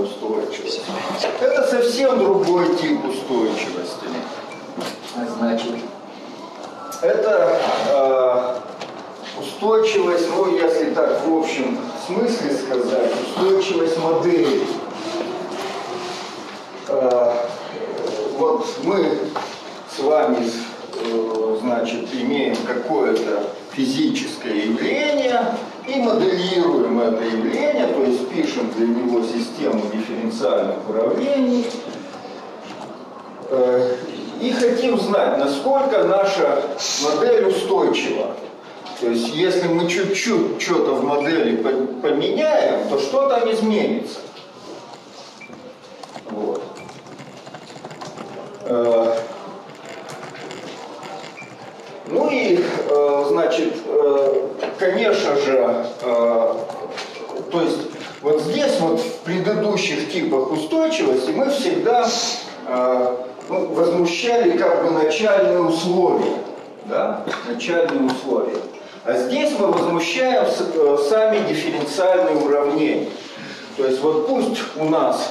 устойчивость. Это совсем другой тип устойчивости. Значит, это устойчивость, ну, если так в общем смысле сказать, устойчивость модели. Вот мы с вами, значит, имеем какое-то физическое явление и моделируем это явление, то есть пишем для него систему дифференциальных уравнений и хотим знать, насколько наша модель устойчива. То есть если мы чуть-чуть что-то в модели поменяем, то что там изменится. Вот. Ну и, значит, конечно же, то есть вот здесь вот в предыдущих типах устойчивости мы всегда возмущали как бы начальные условия, да, начальные условия. А здесь мы возмущаем сами дифференциальные уравнения. То есть вот пусть у нас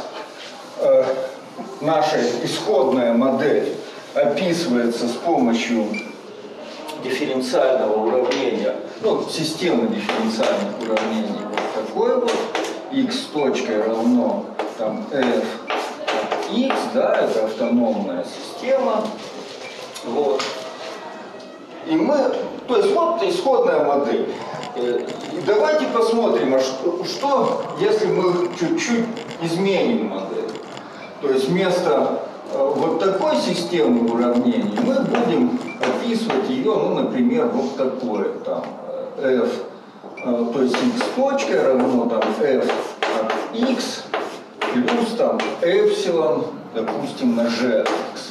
наша исходная модель описывается с помощью дифференциального уравнения, ну, системы дифференциальных уравнений вот такой вот, x точкой равно там f от x, да, это автономная система, вот. И мы, то есть вот исходная модель. И давайте посмотрим, а что если мы чуть-чуть изменим модель. То есть вместо вот такой системы уравнений мы будем описывать ее, ну, например, вот такое, там, f, то есть x точка равно там f от x плюс там эпсилон, допустим, на g от x.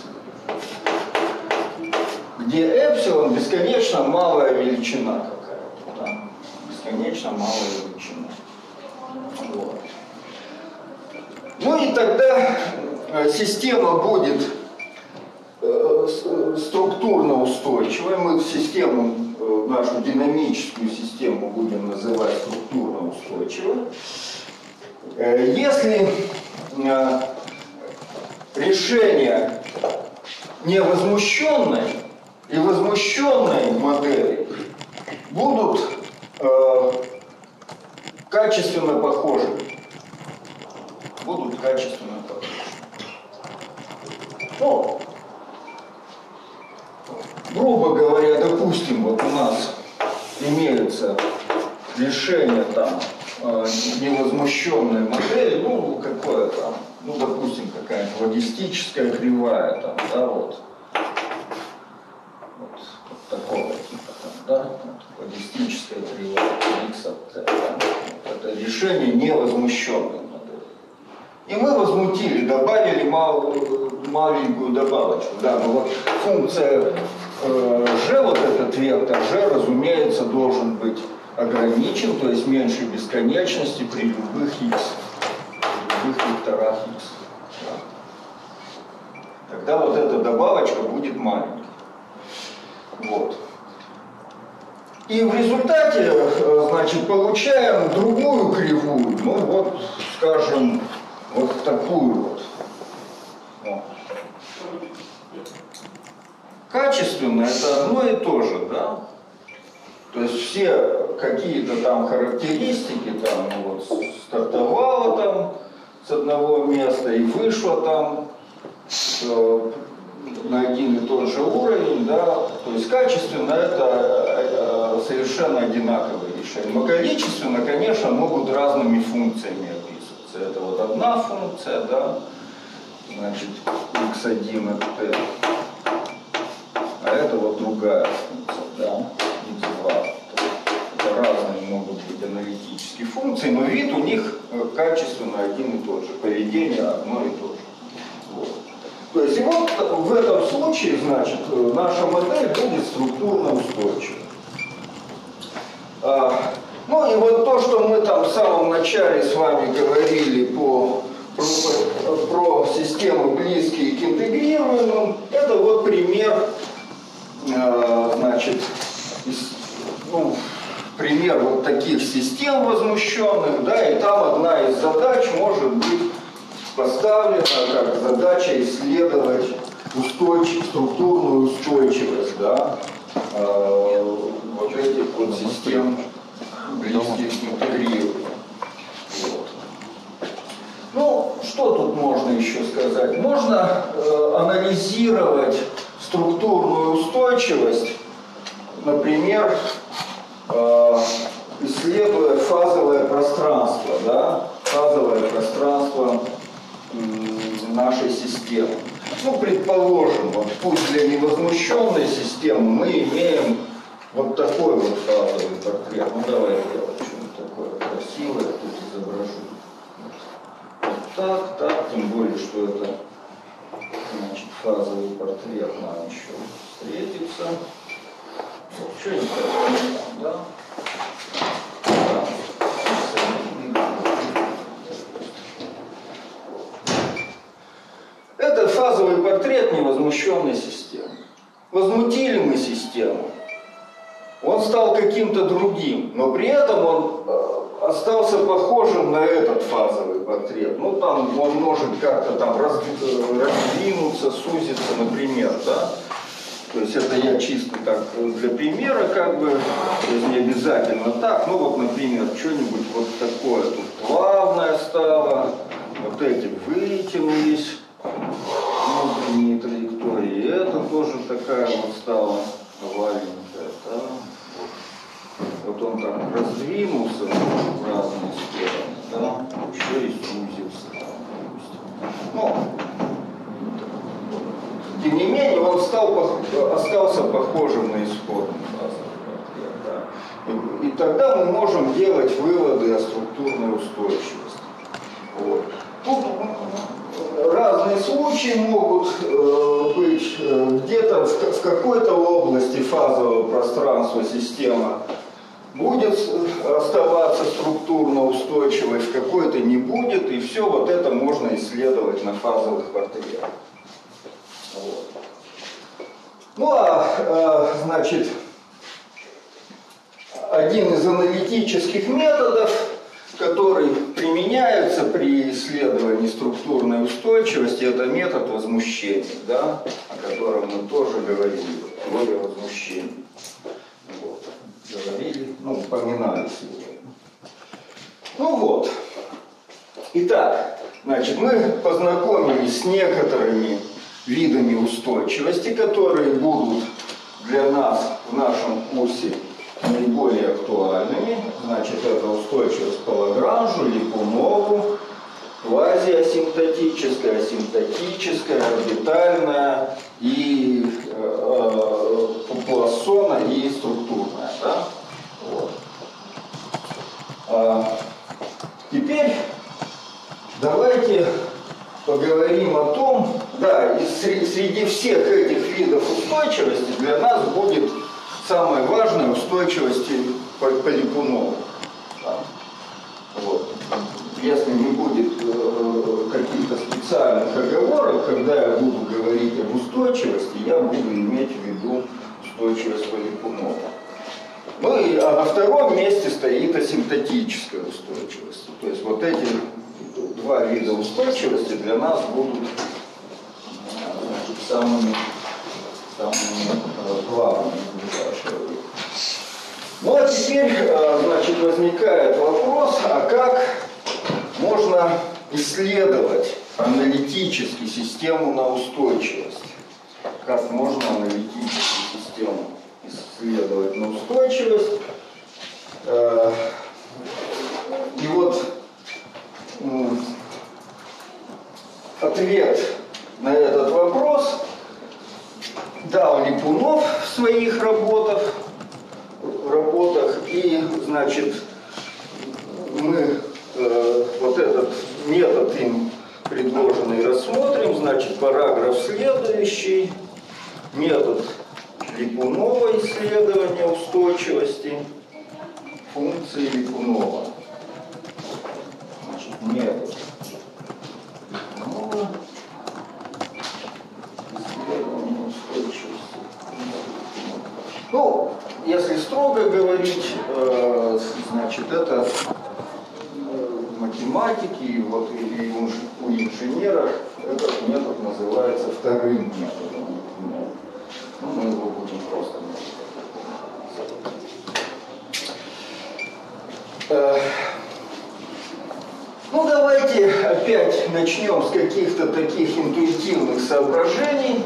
Где эпсилон бесконечно малая величина какая-то, да? Бесконечно малая величина. Вот. Ну и тогда система будет структурно устойчивой. Мы систему, нашу динамическую систему будем называть структурно устойчивой. Если решение невозмущенное и возмущенные модели будут качественно похожи. Будут качественно похожи. Ну, грубо говоря, допустим, вот у нас имеются решения там невозмущенной модели, ну, какое там, ну, допустим, какая-нибудь логистическая кривая там, да, вот. Вот такого типа там, да, логистическая кривая x от t, да? Это решение невозмущенной модели. И мы возмутили, добавили маленькую добавочку, да, но вот функция g, вот этот вектор g, разумеется, должен быть ограничен, то есть меньше бесконечности при любых x, при любых векторах x. Да. Тогда вот эта добавочка будет маленькой. Вот. И в результате, значит, получаем другую кривую, ну вот, скажем, вот такую вот. Качественно это одно и то же, да? То есть все какие-то там характеристики, там, ну, вот, стартовало там с одного места и вышло там на один и тот же уровень, да? То есть качественно это совершенно одинаковые решения. Но количественно, конечно, могут разными функциями описываться. Это вот одна функция, да? Значит, x1 от t. А это вот другая функция, да, x2. Это разные могут быть аналитические функции, но вид у них качественно один и тот же, поведение одно и то же. Вот. То есть и вот в этом случае, значит, наша модель будет структурно устойчива. Ну и вот то, что мы там в самом начале с вами говорили про системы, близкие к интегрируемым, это вот пример, значит, ну, пример вот таких систем возмущенных, да, и там одна из задач может быть поставлена как задача исследовать структурную устойчивость, да, вот этих вот систем близких к интегрированию. Вот. Ну, что тут можно еще сказать? Можно анализировать структурную устойчивость, например, исследуя фазовое пространство, да, фазовое пространство нашей системы. Ну, предположим, вот, пусть для невозмущенной системы мы имеем вот такой вот фазовый портрет. Ну, давай делать что-нибудь такое красивое, тут изображу. Вот так, тем более, что это, значит, фазовый портрет нам еще встретится. Вот, что-нибудь такое, да? Это фазовый портрет невозмущенной системы. Возмутили мы систему, он стал каким-то другим, но при этом он остался похожим на этот фазовый портрет. Ну, там он может как-то там раздвинуться, сузиться, например, да? То есть это я чисто так для примера, как бы, то есть не обязательно так. Ну вот, например, что-нибудь вот такое тут плавное стало, вот эти вытянулись, внутренние траектории. Это тоже такая вот стала оваленькая, да? Вот он там раздвинулся в разные стороны, да? Еще и сузился, допустим. Ну, тем не менее, он остался похожим на исходный фазовый портрет. Да? И тогда мы можем делать выводы о структурной устойчивости. Вот. Тут разные случаи могут быть. Где-то в какой-то области фазового пространства система будет оставаться структурно устойчивой, в какой-то не будет, и все вот это можно исследовать на фазовых портретах. Вот. Ну значит, один из аналитических методов, который применяется при исследовании структурной устойчивости, это метод возмущения, да, о котором мы тоже говорили, теория возмущения. Вот. Говорили, ну, упоминали сегодня. Ну вот. Итак, значит, мы познакомились с некоторыми видами устойчивости, которые будут для нас в нашем курсе наиболее актуальными. Значит, это устойчивость по Лагранжу, Липунову, квазиасимптотическая, асимптотическая, орбитальная и Пуассона и структурная. Да? Вот. Теперь давайте поговорим о том, да, и среди всех этих видов устойчивости для нас будет самое важное устойчивость по Липунову. Да. Вот. Если не будет каких-то специальных оговорок, когда я буду говорить об устойчивости, я буду иметь в виду устойчивость по Липунову. Ну и на втором месте стоит асимптотическая устойчивость. То есть вот эти два вида устойчивости для нас будут, значит, самыми главными в ближайшее время. Ну а теперь, значит, возникает вопрос, а как можно исследовать аналитически систему на устойчивость? Как можно аналитически систему исследовать на устойчивость? И вот ответ на этот вопрос дал Липунов в своих работах, и, значит, мы вот этот метод им предложенный рассмотрим. Значит, параграф следующий. Метод Липунова исследования устойчивости функции Липунова. Значит, метод Липунова исследования устойчивости. Ну, если строго говорить, значит, это математики, вот, и у инженеров примерах этот метод называется вторым методом. Ну, мы его будем просто называть. Ну, давайте опять начнем с каких-то таких интуитивных соображений.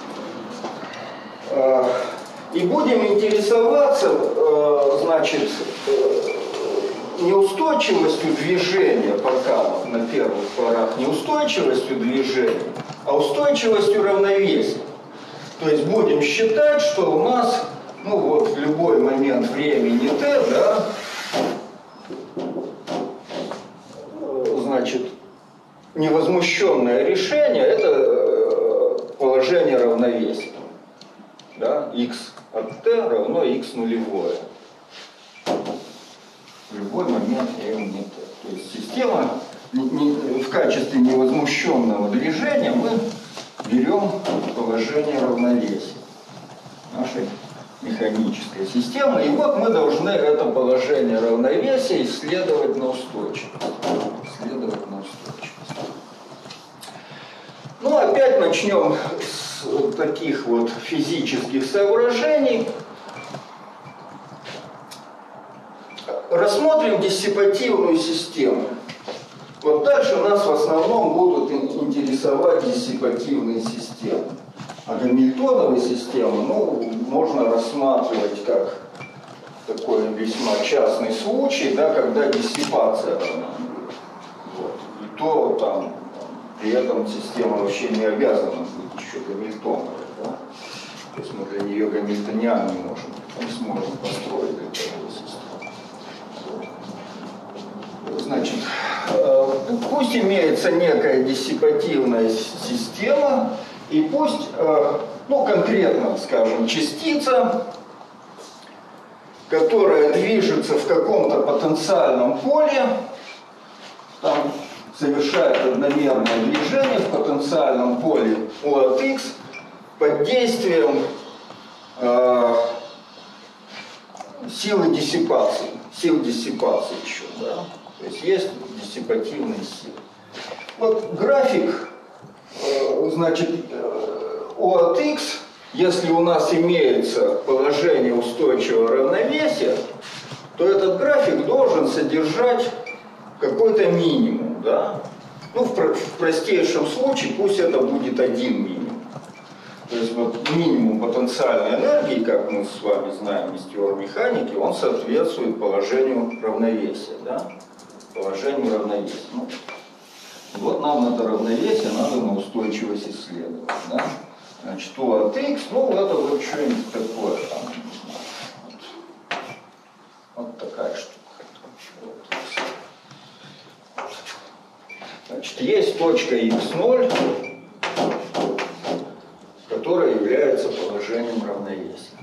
И будем интересоваться, значит, неустойчивостью движения пока на первых порах, неустойчивостью движения, а устойчивостью равновесия. То есть будем считать, что у нас, ну вот, в любой момент времени t, да, значит, невозмущенное решение – это положение равновесия. Да, x от t равно x нулевое. В любой момент времени t. То есть система в качестве невозмущенного движения мы берем положение равновесия нашей механической системы. И вот мы должны это положение равновесия исследовать на устойчивость. Ну, опять начнем с таких вот физических соображений. Рассмотрим диссипативную систему. Вот дальше нас в основном будут интересовать диссипативные системы. А гамильтоновые системы, ну, можно рассматривать как такой весьма частный случай, да, когда диссипация равна нулю. Вот. И то там при этом система вообще не обязана быть еще гамильтоновой. Да? То есть мы для нее гамильтониан не сможем построить для такой системы. Значит, пусть имеется некая диссипативная система, и пусть, ну, конкретно, скажем, частица, которая движется в каком-то потенциальном поле, там совершает одномерное движение в потенциальном поле U от X под действием силы диссипации. Сил диссипации еще, да. То есть диссипативные силы. Вот график, значит, U от X, если у нас имеется положение устойчивого равновесия, то этот график должен содержать какой-то минимум, да? Ну, в простейшем случае пусть это будет один минимум. То есть вот минимум потенциальной энергии, как мы с вами знаем из теории механики, он соответствует положению равновесия, да? Положению равновесия. Ну, вот нам это равновесие надо на устойчивость исследовать, да? Значит, U от X, ну, это вот что-нибудь такое там. Вот такая штука. Значит, есть точка x0, которая является положением равновесия.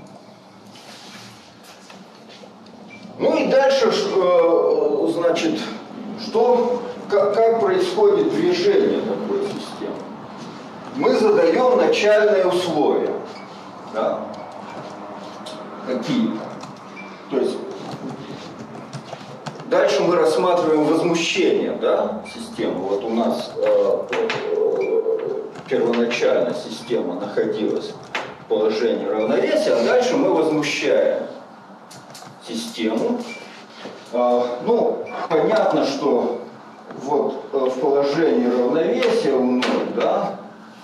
Ну и дальше, значит, как происходит движение такой системы? Мы задаем начальные условия. Да? Какие-то. То есть дальше мы рассматриваем возмущение, да, системы. Вот у нас первоначально система находилась в положении равновесия, а дальше мы возмущаем систему. Ну, понятно, что вот в положении равновесия у 0, да,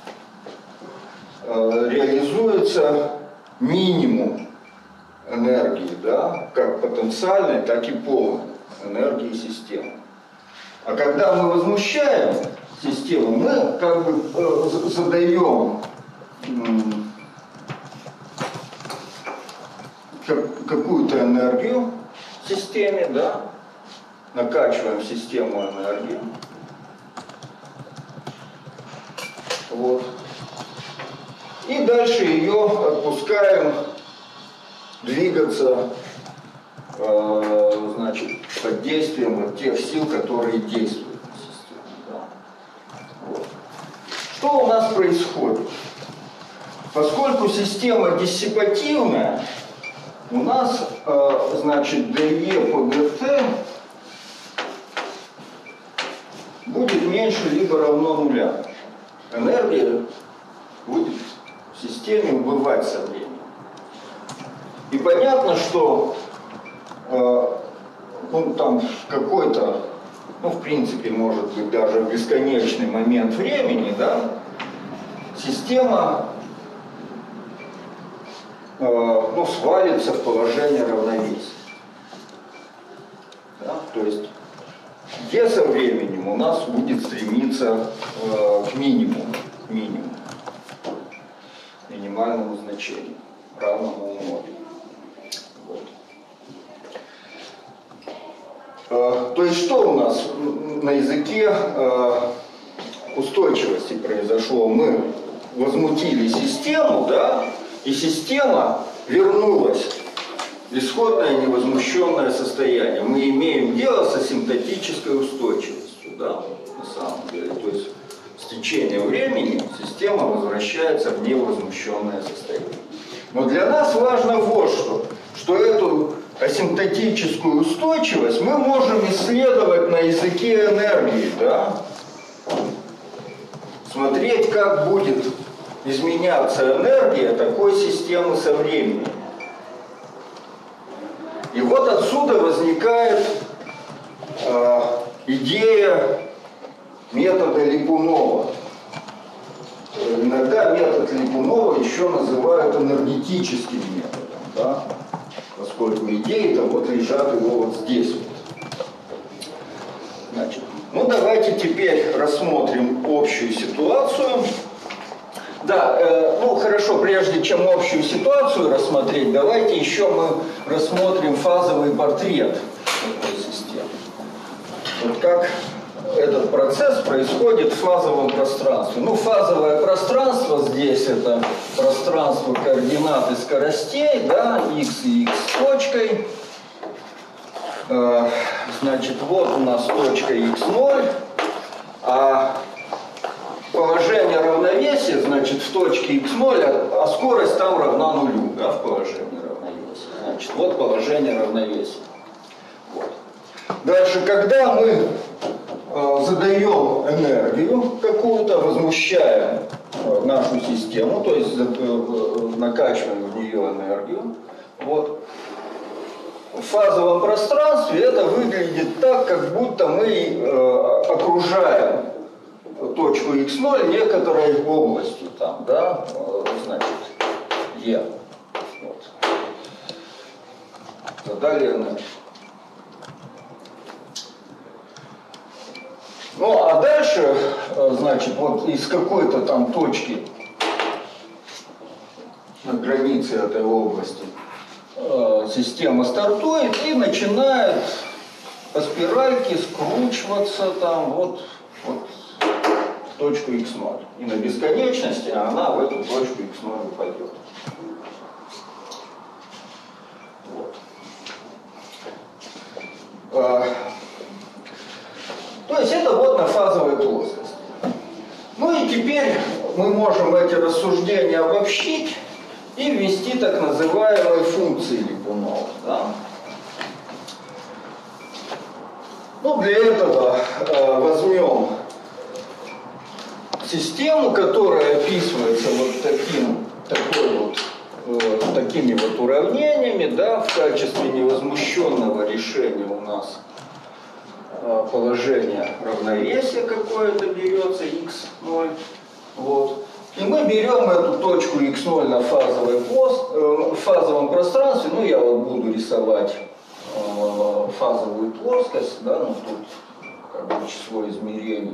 реализуется минимум энергии, да, как потенциальной, так и полной энергии системы. А когда мы возмущаем систему, мы как бы задаем какую-то энергию системе, да, накачиваем систему энергии. Вот. И дальше ее отпускаем двигаться, значит, под действием вот тех сил, которые действуют на систему. Да. Вот. Что у нас происходит? Поскольку система диссипативная, у нас, значит, dE по dt будет меньше меньше либо равно нуля. Энергия будет в системе убывать со временем. И понятно, что ну, там какой-то, ну, в принципе, может быть, даже в бесконечный момент времени, да, система ну, свалится в положение равновесия. Да? То есть Е со временем у нас будет стремиться к минимуму, минимальному значению, равному нолю. Вот. То есть что у нас на языке устойчивости произошло? Мы возмутили систему, да, и система вернулась в исходное невозмущенное состояние. Мы имеем дело с асимптотической устойчивостью, да, на самом деле. То есть с течением времени система возвращается в невозмущенное состояние. Но для нас важно вот что эту асимптотическую устойчивость мы можем исследовать на языке энергии, да? Смотреть, как будет изменяться энергия такой системы со временем. И вот отсюда возникает идея метода Липунова. Иногда метод Липунова еще называют энергетическим методом, да? Поскольку идеи-то вот лежат его вот здесь вот. Значит, ну давайте теперь рассмотрим общую ситуацию. Да, ну хорошо, прежде чем общую ситуацию рассмотреть, давайте еще мы рассмотрим фазовый портрет этой системы. Вот как этот процесс происходит в фазовом пространстве. Ну, фазовое пространство здесь это пространство координат и скоростей, да, x и x с точкой. Значит, вот у нас точка x0, а положение равновесия, значит, в точке x0, а скорость там равна нулю, да, в положении равновесия. Значит, вот положение равновесия. Вот. Дальше, когда мы задаем энергию какую-то, возмущаем нашу систему, то есть накачиваем в нее энергию, вот. В фазовом пространстве это выглядит так, как будто мы окружаем точку x0 некоторой областью там, да, значит, Е. Вот. Задали энергию. Ну, а дальше, значит, вот из какой-то там точки на границе этой области система стартует и начинает по спиральке скручиваться там вот в точку x0. И на бесконечности она в эту точку x0 упадет. Вот. То есть это вот на фазовой плоскости. Ну и теперь мы можем эти рассуждения обобщить и ввести так называемые функции Липунова. Да? Ну, для этого возьмем систему, которая описывается вот такими вот уравнениями, да, в качестве невозмущенного решения у нас положение равновесия какое-то берется, x0. Вот. И мы берем эту точку x0 на фазовом пространстве, ну я вот буду рисовать фазовую плоскость, да, ну тут как бы число измерений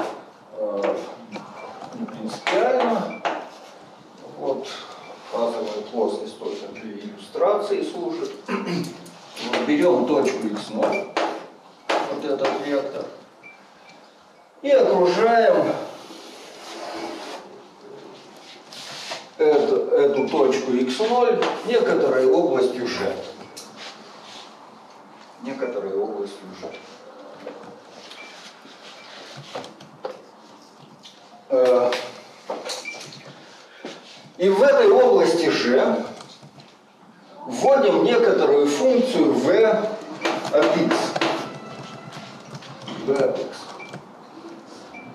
не принципиально. Вот фазовая плоскость только для иллюстрации служит. Вот, берем точку x0, вот этот вектор, и окружаем эту точку x0 некоторой областью G. Некоторой областью G. И в этой области G вводим некоторую функцию v от x. V от x.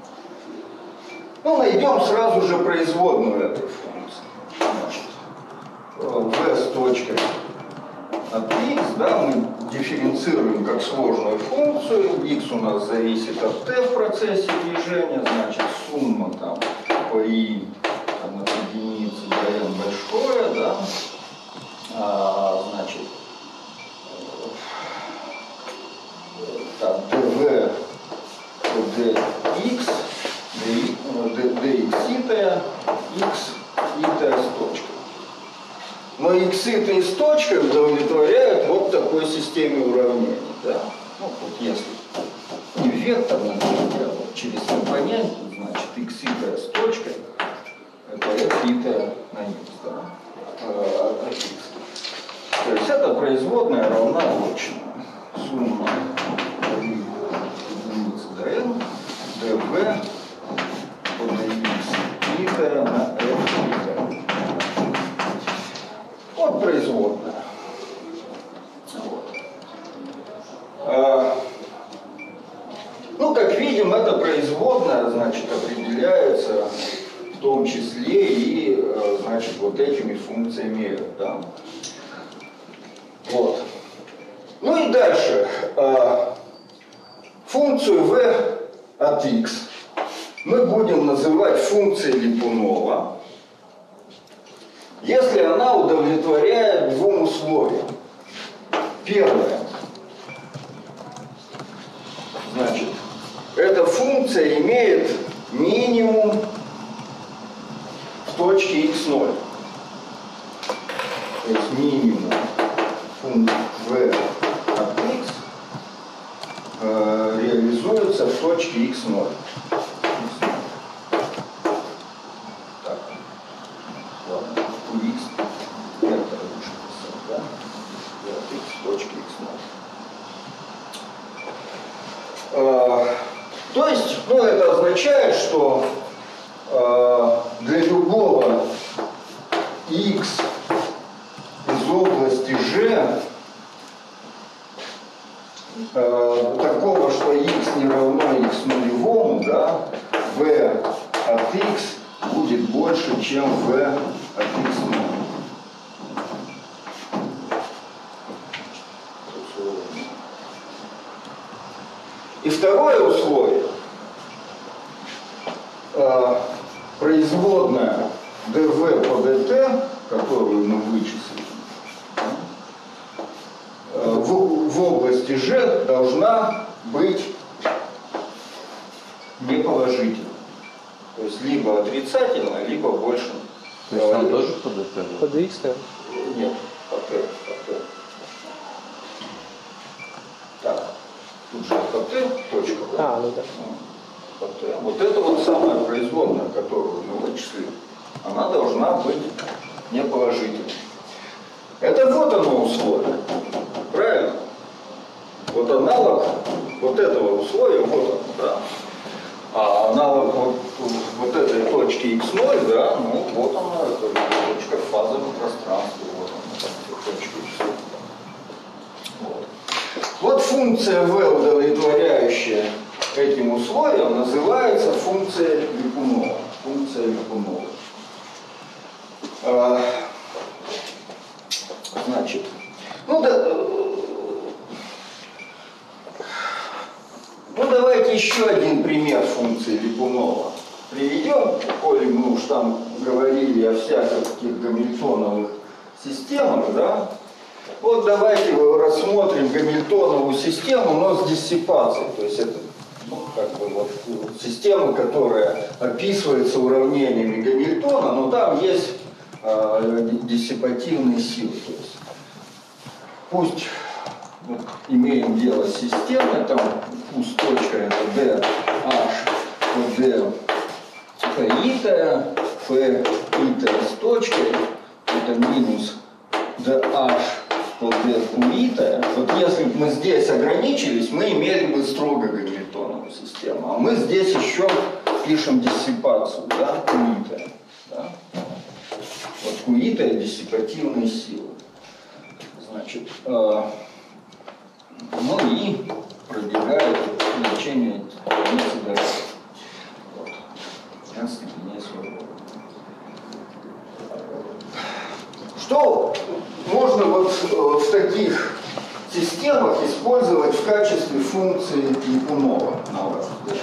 Ну, найдем сразу же производную этой функции. Значит, v с точкой от x, да, мы дифференцируем как сложную функцию. X у нас зависит от t в процессе движения, значит, сумма там по i там, от единицы до n большое, да, значит, так, dv dx, dx и x и t с точкой. Но x и t с точкой удовлетворяют вот такой системе уравнений. Да? Ну, вот если не векторно, а вот через компонент, значит, x и t с точкой, это f и t на x. Да? От x. То есть эта производная равна общему. Сумма единицы до n, dv по dx и t на f и t. Вот производная. Вот. Ну, как видим, эта производная, значит, определяется в том числе и, значит, вот этими функциями f, да? Вот. Ну и дальше. Функцию v от x мы будем называть функцией Липунова, если она удовлетворяет двум условиям. Первое. Значит, эта функция имеет минимум в точке x0. То есть минимум функции v от x реализуется в точке x0. Так. Ладно, у x вектор лучше писать, да? v от x в точке x0. То есть, ну, это означает, что для любого x из области G такого, что x не равно x нулевому, да, v от x будет больше, чем v от x0. И второе условие. Производная dv по dt, которую мы вычислили, в области G должна быть неположительной. То есть либо отрицательная, либо больше. То есть там тоже по dt? По dx, да? Нет, по t. Так, тут же по t точка. Да? Ну да. По t. Вот это вот самая производная, которую мы вычислили, она должна быть неположительной. Это вот оно условие. Правильно? Вот аналог вот этого условия, вот он, да. А аналог вот этой точки x0, да, ну вот она, это точка в фазовом пространстве, вот она, точка x0. Вот. Вот функция v, удовлетворяющая этим условиям, называется функция Липунова. Функция Липунова. Значит, ну давайте еще один пример функции Липунова приведем, коли мы уж там говорили о всяких таких гамильтоновых системах, да. Вот давайте рассмотрим гамильтоновую систему, но с диссипацией, то есть это, ну, как бы вот система, которая описывается уравнениями Гамильтона, но там есть диссипативные силы. То есть, пусть вот, имеем дело с системой, там пусть точка это d h по d p и с точкой, это минус dh по d q. Вот если бы мы здесь ограничились, мы имели бы строго гамильтоновую систему. А мы здесь еще пишем диссипацию, да, q. Да? Вот q – диссипативные силы. Значит, ну и пробегает значение границы дальше. Вот. n степеней свободы. Что можно вот в таких системах использовать в качестве функции Липунова, на ваш взгляд?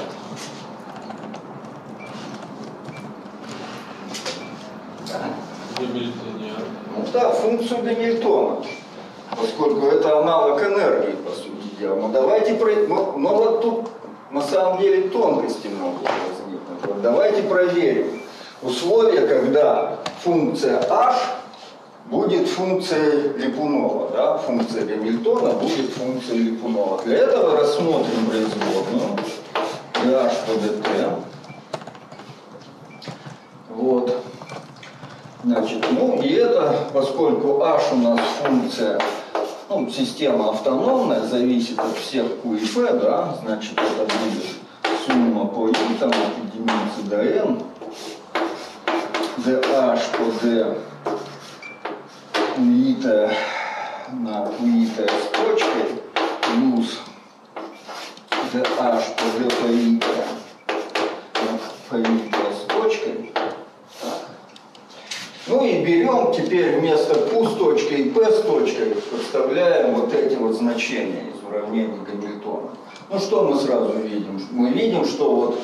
Ну да, функцию Гамильтона, поскольку это аналог энергии, по сути дела. Но давайте но вот тут на самом деле тонкости могут возникнуть. Вот давайте проверим условия, когда функция h будет функцией Липунова, да? Функция Гамильтона будет функцией Липунова. Для этого рассмотрим производную h по dt. Вот. Значит, ну и это, поскольку h у нас функция, ну, система автономная, зависит от всех q и p, да, значит, это будет сумма по i, там, от единицы до n, dh по d qi на qi с точкой, плюс dh по d по i с точкой. Ну и берем теперь вместо Q с точкой и P с точкой, подставляем вот эти вот значения из уравнений Гамильтона. Ну что мы сразу видим? Мы видим, что вот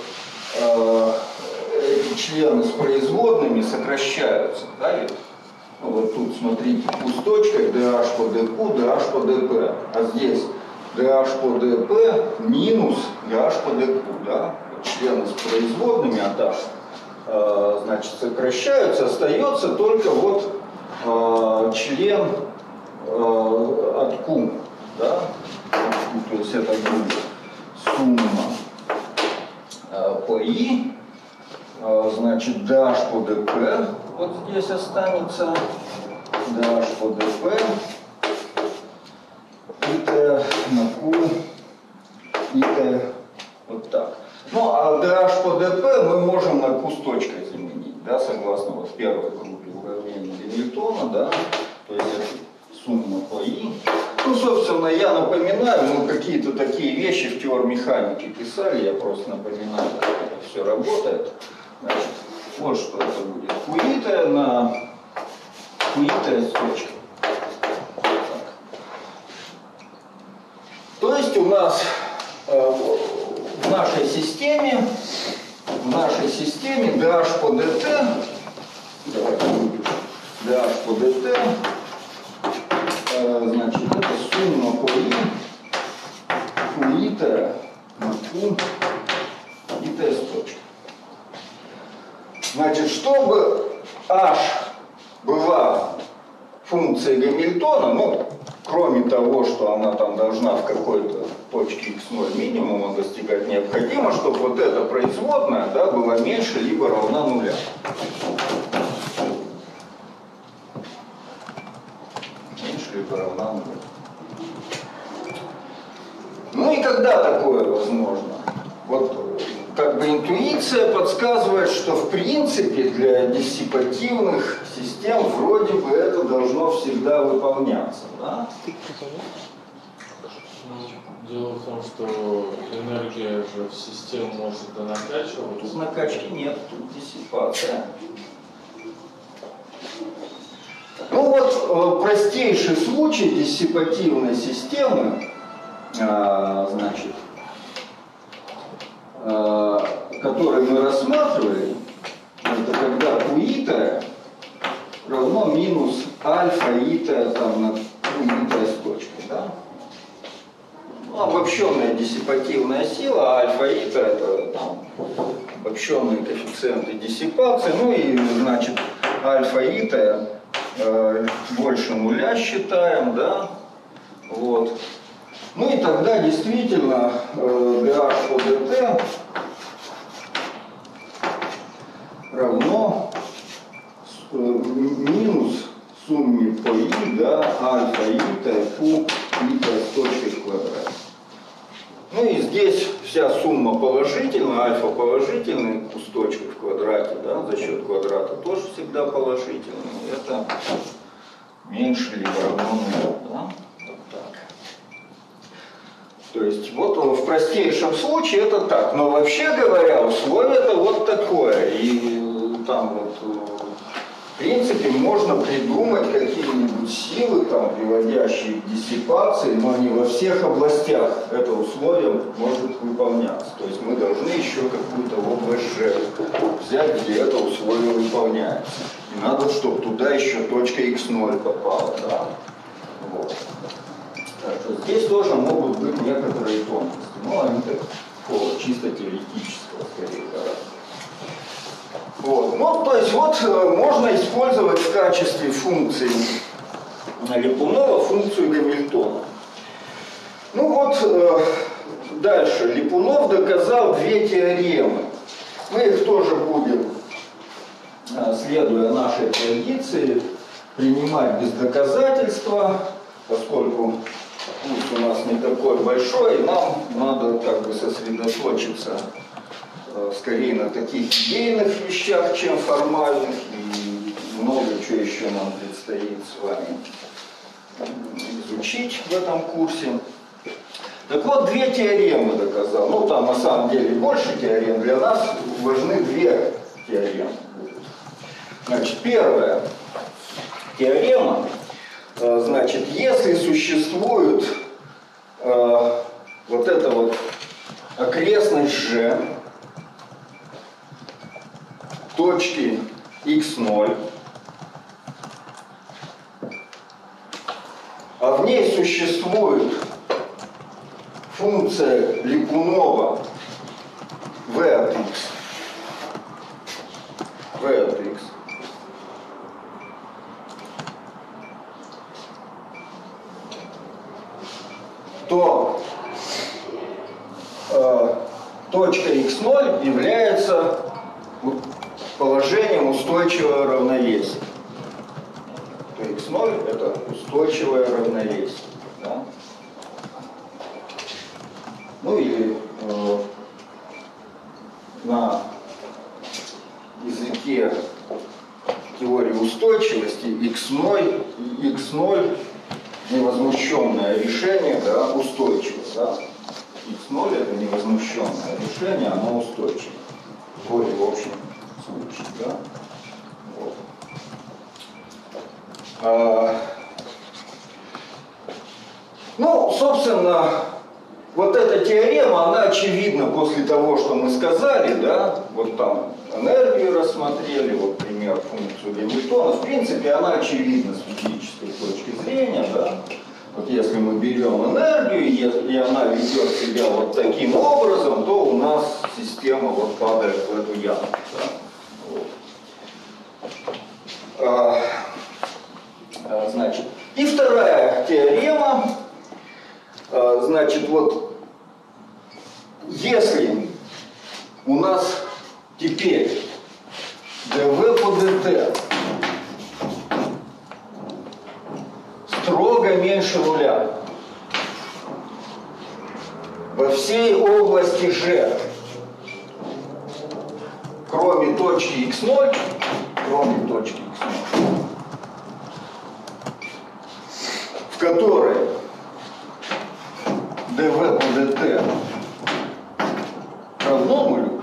эти члены с производными сокращаются. Да? Ну, вот тут смотрите, Q с точкой, dh по dq, dh по dp. А здесь dh по dp минус dh по dq. Да? Вот члены с производными от h, значит, сокращаются, остается только вот член от Q, да? То есть это будет сумма по I, значит, dh по dp, вот здесь останется dh по dp, it на Q, it вот так. Ну, а dh по dp мы можем на Q с точкой заменить, да, согласно вот первой группе уравнений Гамильтона, да, то есть это сумма по I. Ну, собственно, я напоминаю, мы какие-то такие вещи в теормеханике писали, я просто напоминаю, как это все работает. Значит, вот что это будет. Qi на Qi с точкой. То есть у нас в нашей системе dh по dt, давайте выпишем, dh по dt, значит, это сумма по I, qi на q, it с точкой. Значит, чтобы h была функцией Гамильтона, ну, кроме того, что она там должна в какой-то точке x0 минимума достигать, необходимо, чтобы вот эта производная, да, была меньше либо равна нуля. Меньше либо равна нуля. Ну и когда такое возможно? Вот как бы интуиция подсказывает, что в принципе для диссипативных систем вроде бы это должно всегда выполняться. Да? Дело в том, что энергия же в систему может донакачиваться. Тут накачки нет, тут диссипация. Ну вот простейший случай диссипативной системы, значит, который мы рассматривали, это когда qi равно минус альфа ита там на qi с точкой, да? Ну, обобщенная диссипативная сила, альфа ита это там, обобщенные коэффициенты диссипации, ну и значит альфа ита больше нуля считаем, да? Вот. Ну и тогда действительно dh по dt равно минус сумме по I, да, альфа ита q ита с точкой в квадрате. Ну и здесь вся сумма положительна, альфа положительный, q с точкой в квадрате, да, за счет квадрата тоже всегда положительный. Это меньше либо равно нулю, да, вот так. То есть вот в простейшем случае это так. Но вообще говоря, условие это вот такое. И там вот, в принципе, можно придумать какие-нибудь силы, там, приводящие к диссипации, но не во всех областях это условие может выполняться. То есть мы должны еще какую-то область G взять, где это условие выполняется. И надо, чтобы туда еще точка x0 попала. Да? Вот. Так что здесь тоже могут быть некоторые тонкости, но они такого чисто теоретического скорее характера. Вот. Ну, то есть вот можно использовать в качестве функции Липунова функцию Гамильтона. Ну вот, дальше. Липунов доказал две теоремы. Мы их тоже будем, следуя нашей традиции, принимать без доказательства, поскольку курс у нас не такой большой, и нам надо как бы сосредоточиться скорее на таких идейных вещах, чем формальных, и много чего еще нам предстоит с вами изучить в этом курсе. Так вот, две теоремы доказал. Ну, там на самом деле больше теорем. Для нас важны две теоремы. Значит, первая теорема, значит, если существует вот эта вот окрестность G, точки x0, а в ней существует функция Липунова v от x, то точка x0 является положением устойчивого равновесия. То x0 это устойчивое равновесие. Да? Ну или на языке теории устойчивости x0 невозмущенное решение, да, устойчиво. Да? x0 это невозмущенное решение, оно устойчиво. Теория в общем случае. Да? Вот. Ну, собственно, вот эта теорема, она очевидна после того, что мы сказали, да, вот там энергию рассмотрели, вот пример функцию Гамильтона, в принципе, она очевидна с физической точки зрения, да. Вот если мы берем энергию, и она ведет себя вот таким образом, то у нас система вот падает в эту яму. Да? Вот. Значит, и вторая теорема, значит, вот если у нас теперь dv по dt строго меньше нуля во всей области G, кроме точки x0, в которой dv по dt равно нулю,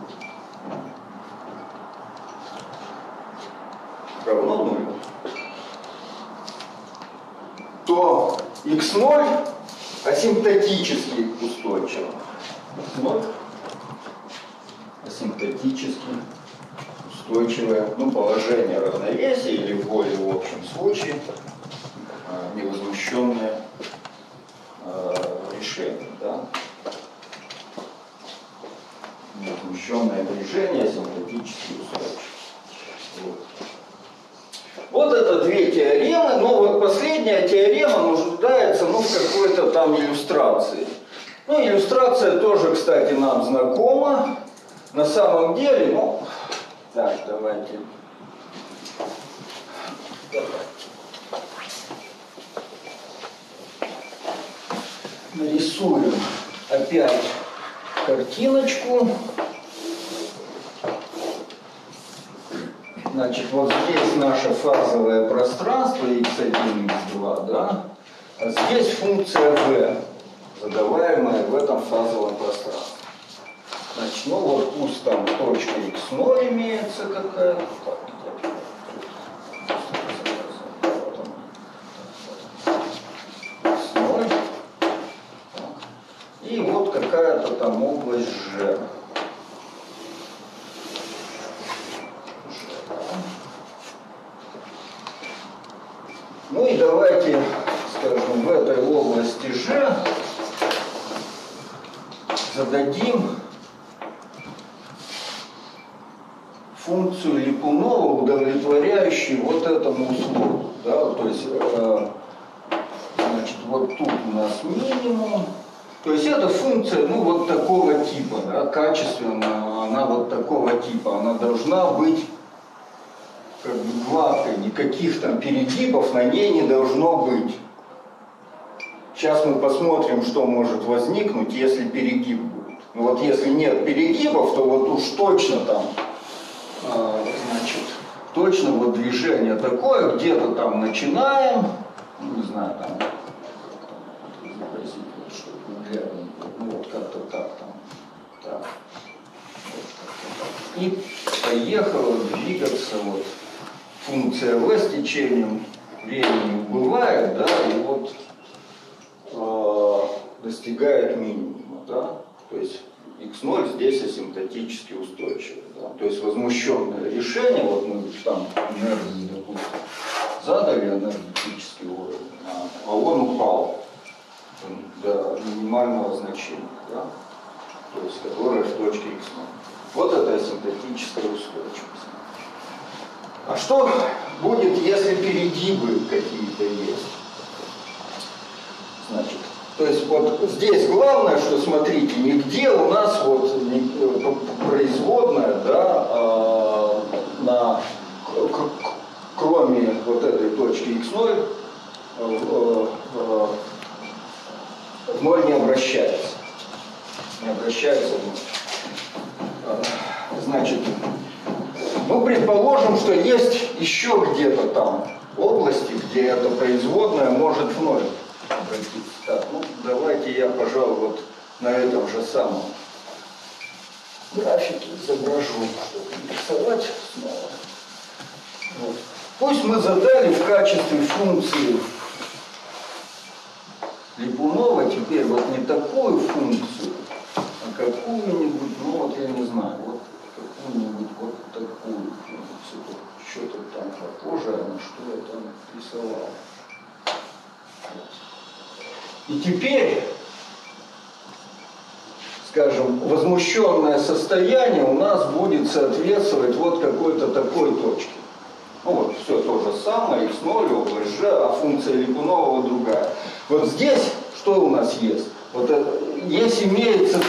то x0 асимптотически устойчиво. x0 асимптотически устойчивое, ну, положение равновесия или в более общем случае невозмущенное решение. Да? Невозмущенное движение асимптотически устойчиво. Вот это две теоремы, но вот последняя теорема нуждается, ну, в какой-то там иллюстрации. Ну, иллюстрация тоже, кстати, нам знакома. На самом деле, ну, так, давайте. Нарисуем опять картиночку. Значит, вот здесь наше фазовое пространство x1, x2, да? А здесь функция v, задаваемая в этом фазовом пространстве. Значит, ну вот пусть там точка x0 имеется какая-то. x0. И вот какая-то там область G. Ну и давайте, скажем, в этой области G зададим функцию Липунова, удовлетворяющую вот этому условию. Да? То есть, значит, вот тут у нас минимум. То есть эта функция, ну, вот такого типа, да, качественно, она вот такого типа. Она должна быть как бы гладкой, никаких там перегибов на ней не должно быть. Сейчас мы посмотрим, что может возникнуть, если перегиб будет. Ну, вот если нет перегибов, то вот уж точно там, значит, точно вот движение такое, где-то там начинаем, не знаю, там, ну вот как-то так там, так. И поехала двигаться вот функция v с течением времени убывает, да, и вот достигает минимума, да, то есть x0 здесь асимптотически устойчивый, да, то есть возмущенное решение, вот мы там энергии, допустим, задали энергетический уровень, а он упал до минимального значения, да, то есть которое в точке x0. Вот это асимптотическая устойчивость. А что будет, если перегибы какие-то есть? Значит, то есть вот здесь главное, что смотрите, нигде у нас вот производная, да, кроме вот этой точки x0 в ноль не обращается. Не обращается в ноль. Значит, ну, предположим, что есть еще где-то там области, где эта производная может в ноль обратиться. Так, ну, давайте я, пожалуй, вот на этом же самом графике изображу, чтобы рисовать снова. Вот. Пусть мы задали в качестве функции Липунова теперь вот не такую функцию, а какую-нибудь, ну вот я не знаю, вот какую-нибудь вот такую функцию. Что-то там похожее, на что я там рисовал. И теперь, скажем, возмущенное состояние у нас будет соответствовать вот какой-то такой точке. Ну вот, все то же самое, x0, область G, а функция Липунова другая. Вот здесь что у нас есть? Вот это, есть имеется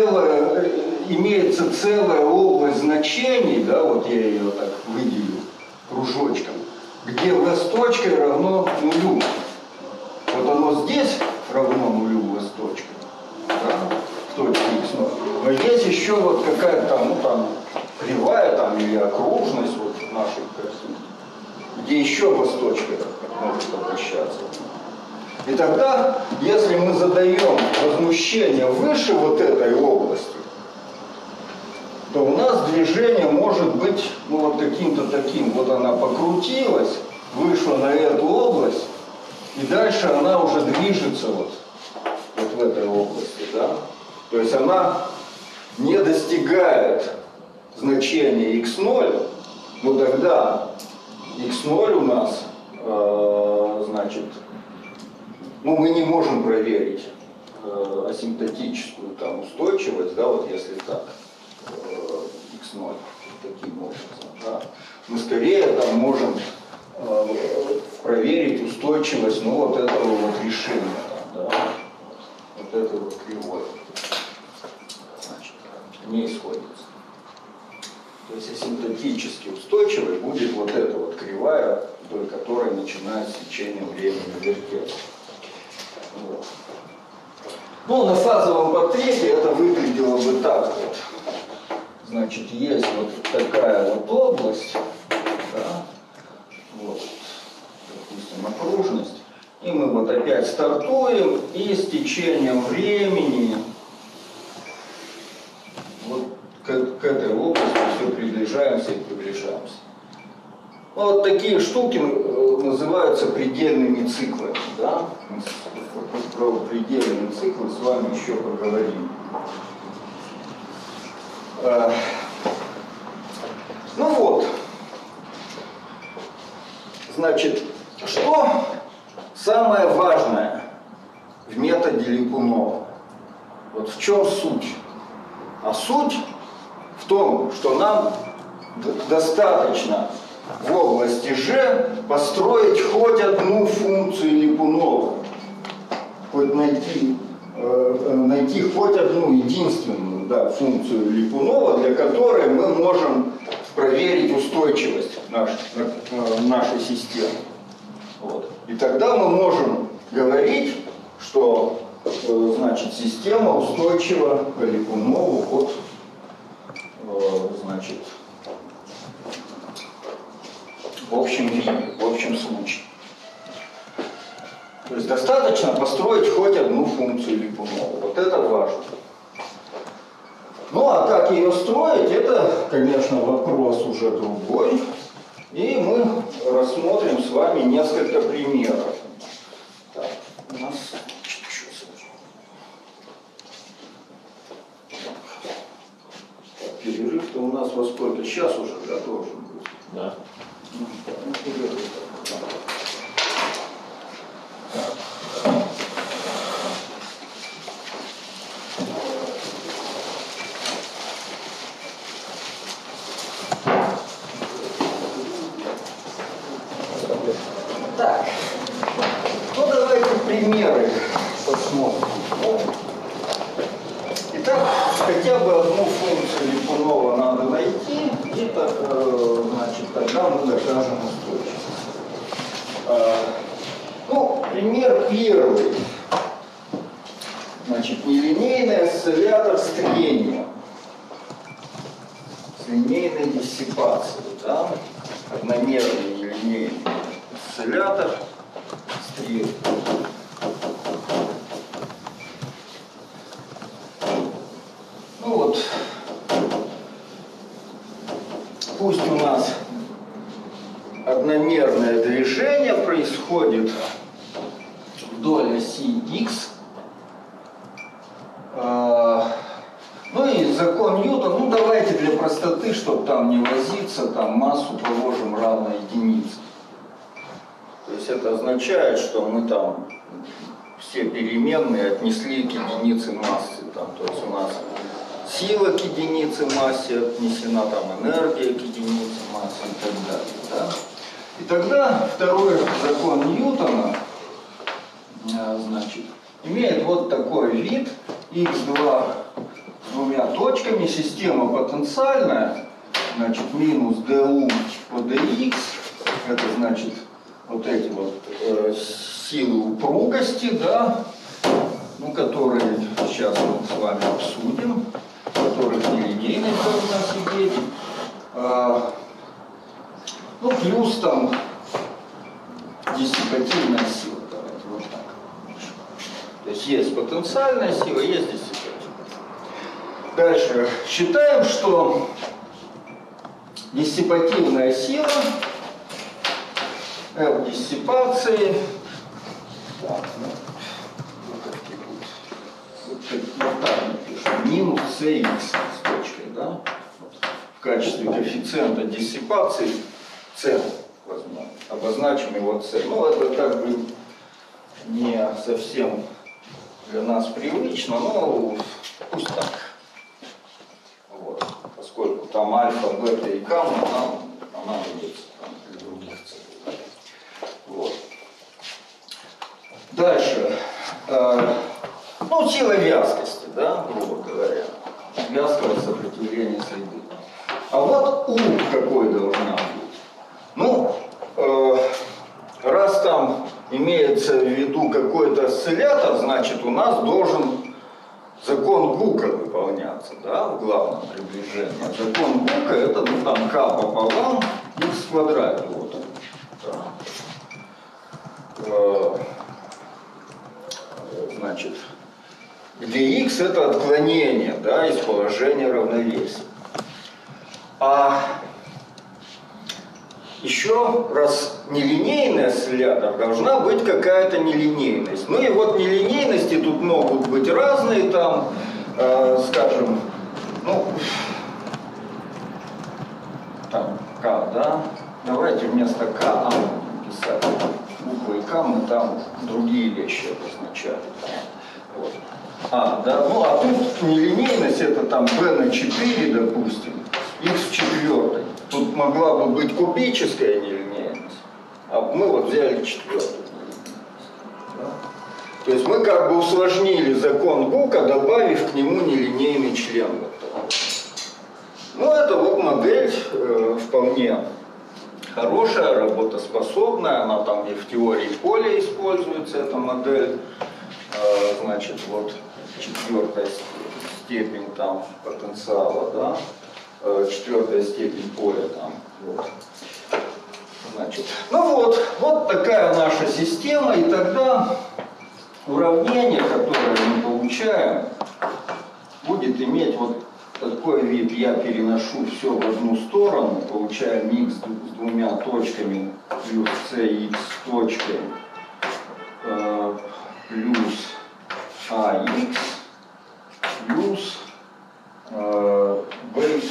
целая область значений, да, вот я ее так выделю кружочком, где v с точкой равно нулю. Вот оно здесь равно нулю v с точкой, да, в точке x0. Но есть еще вот какая-то там, ну там, кривая там или окружность вот в нашей картине, где еще v с точкой может обращаться. И тогда, если мы задаем возмущение выше вот этой области, то у нас движение может быть, ну вот каким-то таким, вот она покрутилась, вышла на эту область, и дальше она уже движется вот в этой области, да? То есть она не достигает значения x0, но тогда x0 у нас, значит, ну, мы не можем проверить асимптотическую там устойчивость, да, вот если так, x0 таким образом, да. Мы скорее там можем проверить устойчивость, ну, вот этого вот решения, там, да, вот этой вот кривой, значит, не исходится. То есть асимптотически устойчивой будет вот эта вот кривая, вдоль которой начинает с течением времени вертеться. Вот. Ну, на фазовом портрете это выглядело бы так вот. Значит, есть вот такая вот область, да, вот, допустим, окружность, и мы вот опять стартуем, и с течением времени вот приближаемся и приближаемся. Ну, вот такие штуки называются предельными циклами. Да? Мы про предельные циклы с вами еще поговорим. Ну вот, значит, что самое важное в методе Липунова? Вот в чем суть? А суть в том, что нам достаточно в области G построить хоть одну функцию Липунова, хоть найти хоть одну единственную, да, функцию Липунова, для которой мы можем проверить устойчивость нашей системы. Вот. И тогда мы можем говорить, что значит, система устойчива к Липунову вот, значит, в общем виде, в общем случае. То есть достаточно построить хоть одну функцию Липунова. Вот это важно. Ну а как ее строить, это, конечно, вопрос уже другой. И мы рассмотрим с вами несколько примеров. Так, у нас перерыв-то у нас во сколько? Сейчас уже, да, должен быть? Да. Так, ну давайте примеры посмотрим. Итак, хотя бы одну функцию Липунова надо найти, и значит, тогда мы докажем устойчивость. Ну, пример первый. Значит, нелинейный осциллятор с трением, с линейной диссипацией, да? Одномерный нелинейный осциллятор с трением. Ну вот, пусть у нас одномерное движение происходит вдоль оси X. Ну и закон Ньютона, ну давайте для простоты, чтобы там не возиться, там массу положим равно единице. То есть это означает, что мы там все переменные отнесли к единице массы. Там, то есть у нас сила к единице массе отнесена, там энергия к единице массы и так далее. Да? И тогда второй закон Ньютона, значит, имеет вот такой вид. X2 с двумя точками, система потенциальная, значит, минус du по dx, это значит вот эти вот силы упругости, да, ну, которые сейчас мы с вами обсудим, которых нелинейность должна сидеть, ну, плюс там диссипативная сила, давайте вот так. То есть есть потенциальная сила, есть диссипативная. Дальше. Считаем, что диссипативная сила F диссипации, так, ну, вот так напишем, минус Cx с точкой, да? В качестве коэффициента диссипации C возьмем, обозначим его C. Ну, это как бы не совсем для нас привычно, но пусть так. Вот. Поскольку там альфа, бета и гамма, нам понадобится для других целей. Вот. Дальше. Ну, сила вязкости, да, грубо говоря. Вязкого сопротивления среды. А вот U какой должна быть? Ну, раз там имеется в виду какой-то осциллятор, значит, у нас должен закон Гука выполняться, да, в главном приближении. Закон Гука это, ну, там, k пополам x в квадрате. Вот он. Да. Значит, где x это отклонение, да, из положения равновесия. А еще раз нелинейный осциллятор, должна быть какая-то нелинейность. Ну и вот нелинейности тут могут быть разные, там, скажем, ну, там, К, да? Давайте вместо К А писать. Буквы К мы там другие вещи обозначали. Вот. Да, ну а тут нелинейность, это там b на 4, допустим, x в четвертой. Тут могла бы быть кубическая нелинейность, а мы вот взяли четвертую. Да? То есть мы как бы усложнили закон Гука, добавив к нему нелинейный член. Вот такой. Ну это вот модель вполне хорошая, работоспособная, она там и в теории поля используется, эта модель. Значит, вот четвертая степень там потенциала, да, четвертая степень поля там, вот. Значит, ну вот такая наша система, и тогда уравнение, которое мы получаем, будет иметь вот такой вид. Я переношу все в одну сторону, получаем x с двумя точками плюс cx с точкой плюс ax плюс b.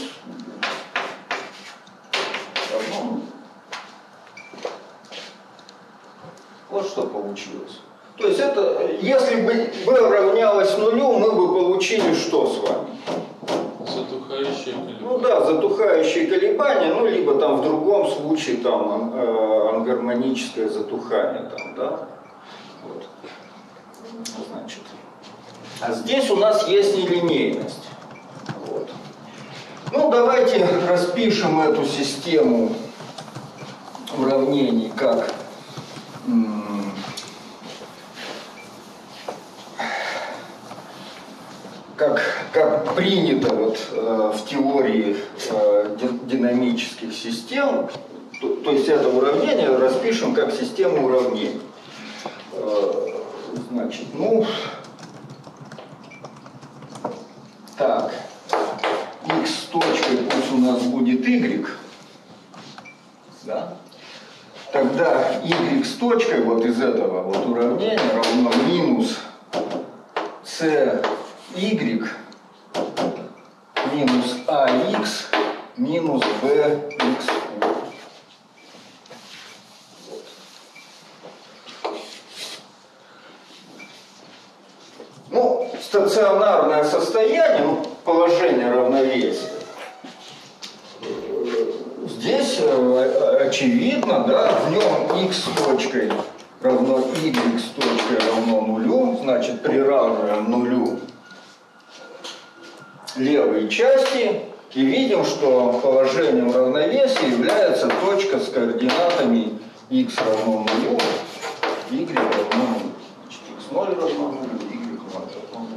Вот что получилось. То есть это, если бы b равнялось нулю, мы бы получили что с вами? Затухающие колебания. Ну да, затухающие колебания, ну либо там в другом случае там ангармоническое затухание там, да? Вот. Значит. А здесь у нас есть нелинейность. Вот. Ну давайте распишем эту систему уравнений как принято вот, в теории динамических систем, то есть это уравнение распишем как систему уравнений. Значит, ну, так, x с точкой пусть у нас будет y, да? Тогда y с точкой вот из этого вот уравнения равно минус c y минус ax минус bx. Ну, стационарное состояние, ну, положение равновесия. Здесь очевидно, да, в нем x с точкой равно y с точкой равно нулю, значит приравниваем нулю левые части и видим, что положением равновесия является точка с координатами x равно нулю, y равно нулю. Значит, x0 равно нулю, y равно нулю.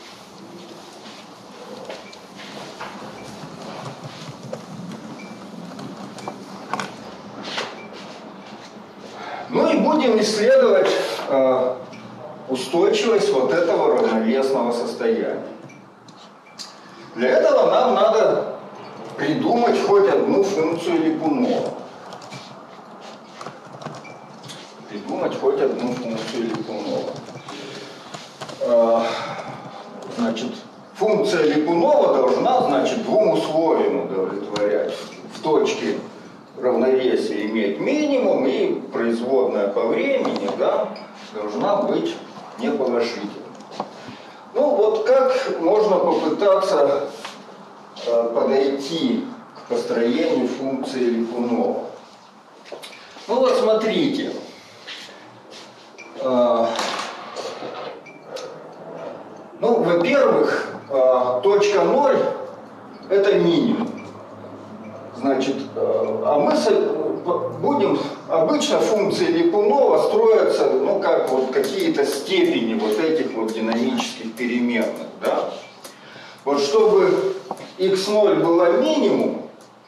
Ну и будем исследовать устойчивость вот этого равновесного состояния. Для этого нам надо придумать хоть одну функцию Липунова. Значит, функция Липунова должна, значит, двум условиям удовлетворять. В точке равновесия иметь минимум, и производная по времени, да, должна быть неположительной. Ну вот как можно попытаться подойти к построению функции Липунова? Ну вот смотрите. Ну, во-первых, точка 0 это минимум. Значит, а мы будем, обычно функции Липунова строятся, ну, как вот какие-то степени вот этих вот динамических переменных, да? Вот чтобы x0 было минимум,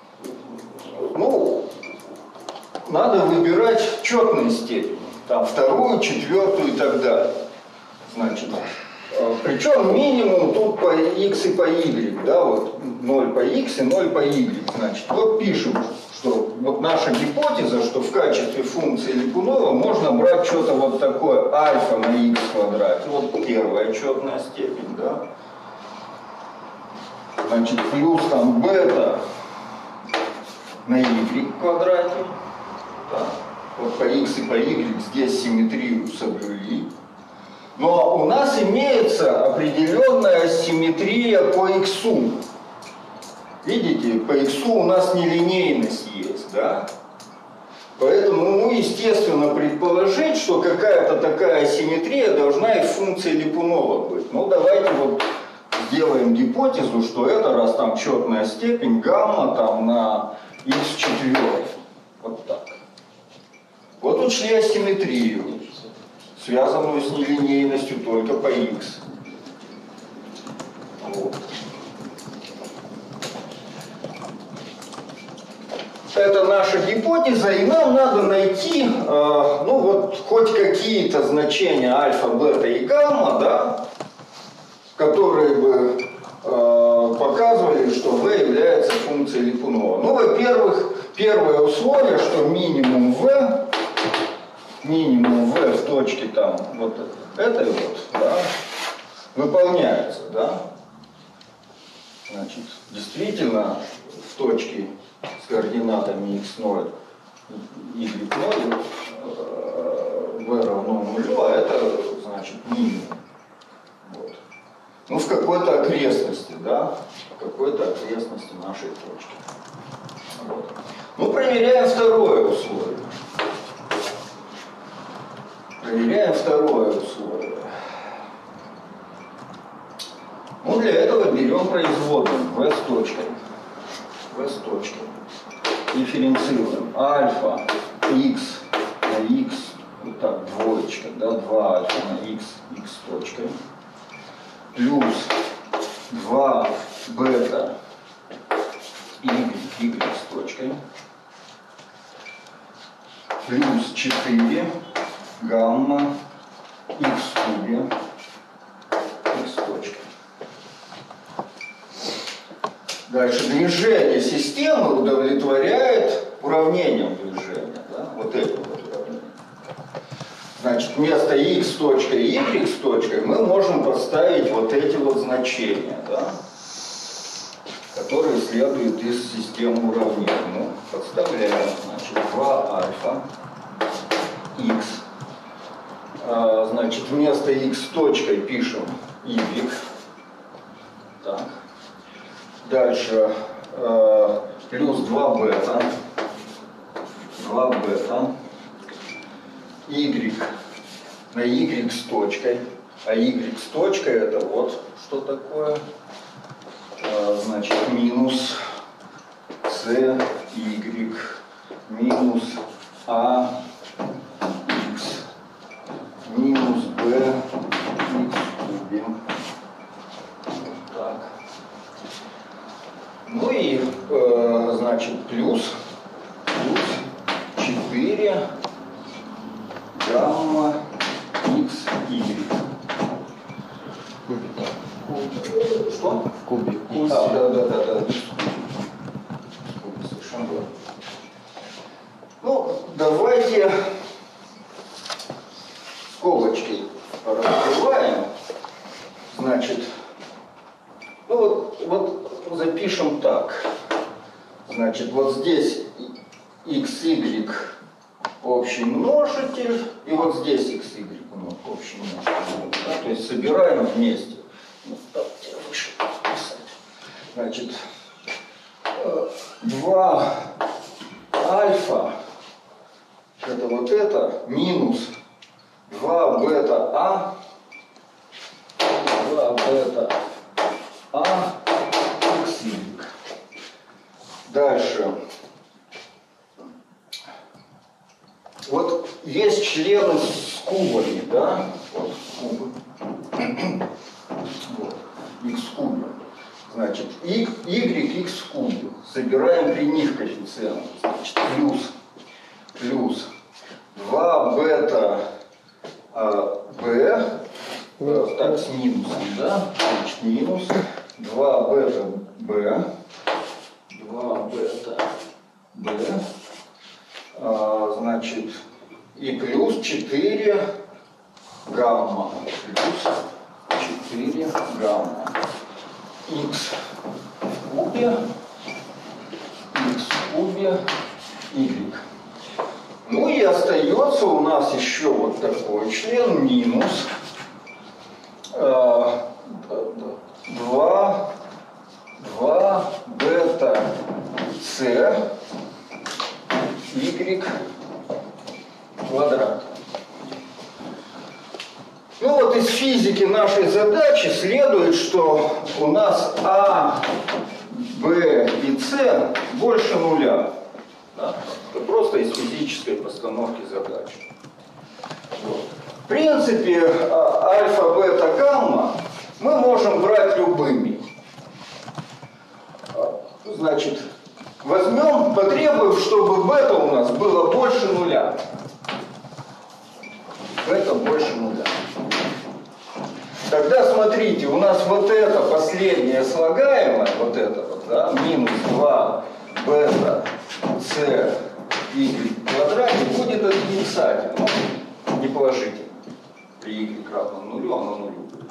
ну, надо выбирать четные степени, там, вторую, четвертую и так далее. Значит, причем минимум тут по x и по y, да, вот 0 по x и 0 по y. Значит, вот пишем, что вот наша гипотеза, что в качестве функции Липунова можно брать что-то вот такое альфа на х квадрате. Вот первая четная степень, да. Значит, плюс там бета на y квадрате. Да. Вот по x и по y здесь симметрию соблюли. Но у нас имеется определенная симметрия по x. Видите, по x у нас нелинейность есть, да? Поэтому, ну, естественно, предположить, что какая-то такая симметрия должна и в функции Липунова быть. Ну, давайте вот сделаем гипотезу, что это, раз там четная степень, гамма там на x4. Вот так. Вот учли асимметрию, связанную с нелинейностью только по x. Вот. Это наша гипотеза, и нам надо найти, ну вот, хоть какие-то значения альфа, бета и гамма, да, которые бы показывали, что v является функцией Липунова. Ну, во-первых, первое условие, что минимум v в точке там вот этой вот, да, выполняется, да. Значит, действительно, в точке с координатами x0, y0, v равно нулю, а это значит минимум. Вот. Ну, в какой-то окрестности, да, в какой-то окрестности нашей точки. Вот. Ну, проверяем второе условие. Проверяем второе условие. Ну, для этого берем производную v с точкой. V с точкой. Дифференцируем альфа x на x, вот так, двоечка, да, 2 альфа на x точкой, плюс 2 бета y с точкой, плюс 4 гамма x в кубе x точкой. Дальше движение системы удовлетворяет уравнением движения. Да? Вот это вот уравнение. Значит, вместо x точкой и y точкой мы можем поставить вот эти вот значения, да? Которые следуют из системы уравнений. Ну, подставляем, значит, 2 альфа x. Значит, вместо x точкой пишем y. Так. Дальше плюс 2 бета, y на y с точкой, а y с точкой это вот что такое, значит, минус c y минус a x минус b x в кубе. Так. Ну и, значит, плюс 4 гамма x, y. Что? В кубе. Да. Совершенно верно. Ну, давайте скобочки раскрываем. Значит, ну вот запишем так. Значит, вот здесь x, y общий множитель, и вот здесь x, y общий множитель. Да? То есть собираем вместе. Ну, давайте выше писать. Значит, 2 альфа, это вот это, минус 2 бета а, 2 бета а, x, y. Дальше. Вот есть члены с кубами, да? Вот кубы. Вот. X в кубе. Значит, y, x в кубе. Собираем при них коэффициенты. Значит, плюс 2 бета b, так с минусом, да? Значит, минус 2 бета b, 2 бета b значит, и плюс 4 гамма. Плюс 4 гамма. Х в кубе, y. Ну и остается у нас еще вот такой член минус 2 бета c y квадрат. Ну вот из физики нашей задачи следует, что у нас А, Б и С больше нуля. Да? Это просто из физической постановки задачи. Вот. В принципе, альфа, бета, гамма мы можем брать любыми. Значит, возьмем, потребуем, чтобы бета у нас было больше нуля. Бета больше нуля. Тогда смотрите, у нас вот это последнее слагаемое, вот это вот, да, минус 2 бета c y в квадрате будет отрицательным, не положительным. При y равном нулю, оно нулю будет.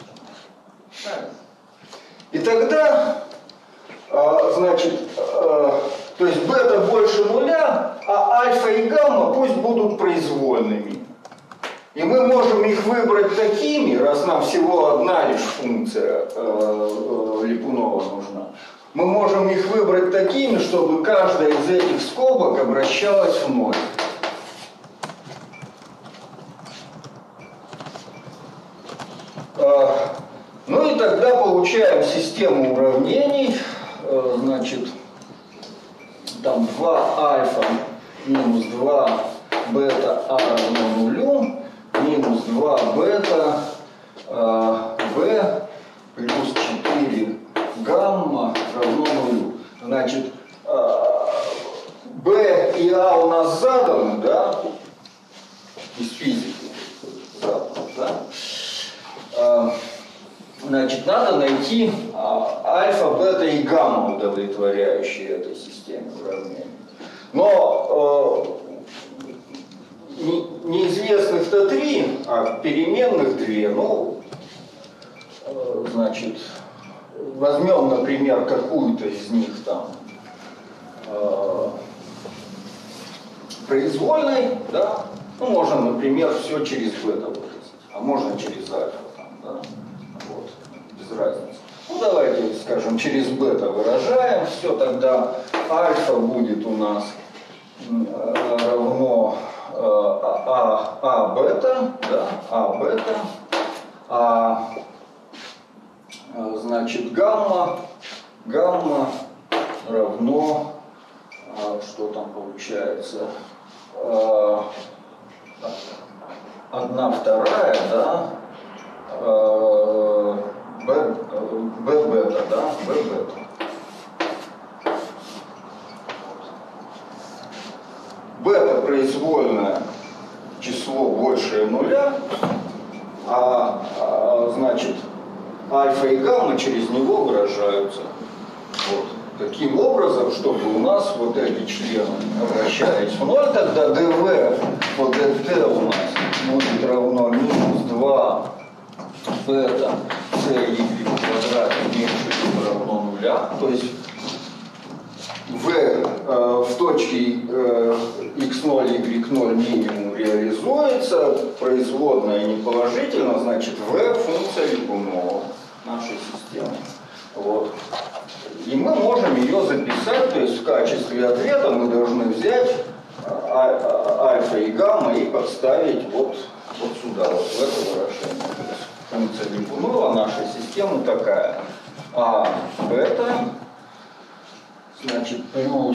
И тогда, значит, то есть бета больше нуля, а альфа и гамма пусть будут произвольными. И мы можем их выбрать такими, раз нам всего одна лишь функция Липунова нужна. Мы можем их выбрать такими, чтобы каждая из этих скобок обращалась в ноль. Ну и тогда получаем систему уравнений. Значит, там 2 альфа минус 2 бета а равно нулю. Минус 2 бета b плюс 4 гамма равно нулю. Значит, b и a у нас заданы, да, из физики заданы, да? Значит, надо найти альфа, бета и гамма, удовлетворяющие этой системе уравнений. Но неизвестных-то 3, а переменных 2. Ну, значит, возьмем, например, какую-то из них там произвольной, да, ну, можно, например, все через бета выразить, а можно через альфа, там, да, вот, без разницы. Ну, давайте, скажем, через бета выражаем, все, тогда альфа будет у нас равно а бета, да, а бета, значит, гамма равно, что там получается, 1/2, да, b бета, да, b бета. Бета произвольное число большее нуля, значит, альфа и гамма через него выражаются. Вот. Таким образом, чтобы у нас вот эти члены обращались в ноль, тогда dv по dt у нас будет равно минус 2 бета c y в квадрате меньше либо равно нуля. То есть в точке x0, y0 минимум реализуется, производная не положительно, значит v функция Липунова нашей системы. Вот. И мы можем ее записать, то есть в качестве ответа мы должны взять альфа и гамма и подставить вот сюда, вот в это выражение. То есть функция Липунова нашей системы такая. А бета, значит, плюс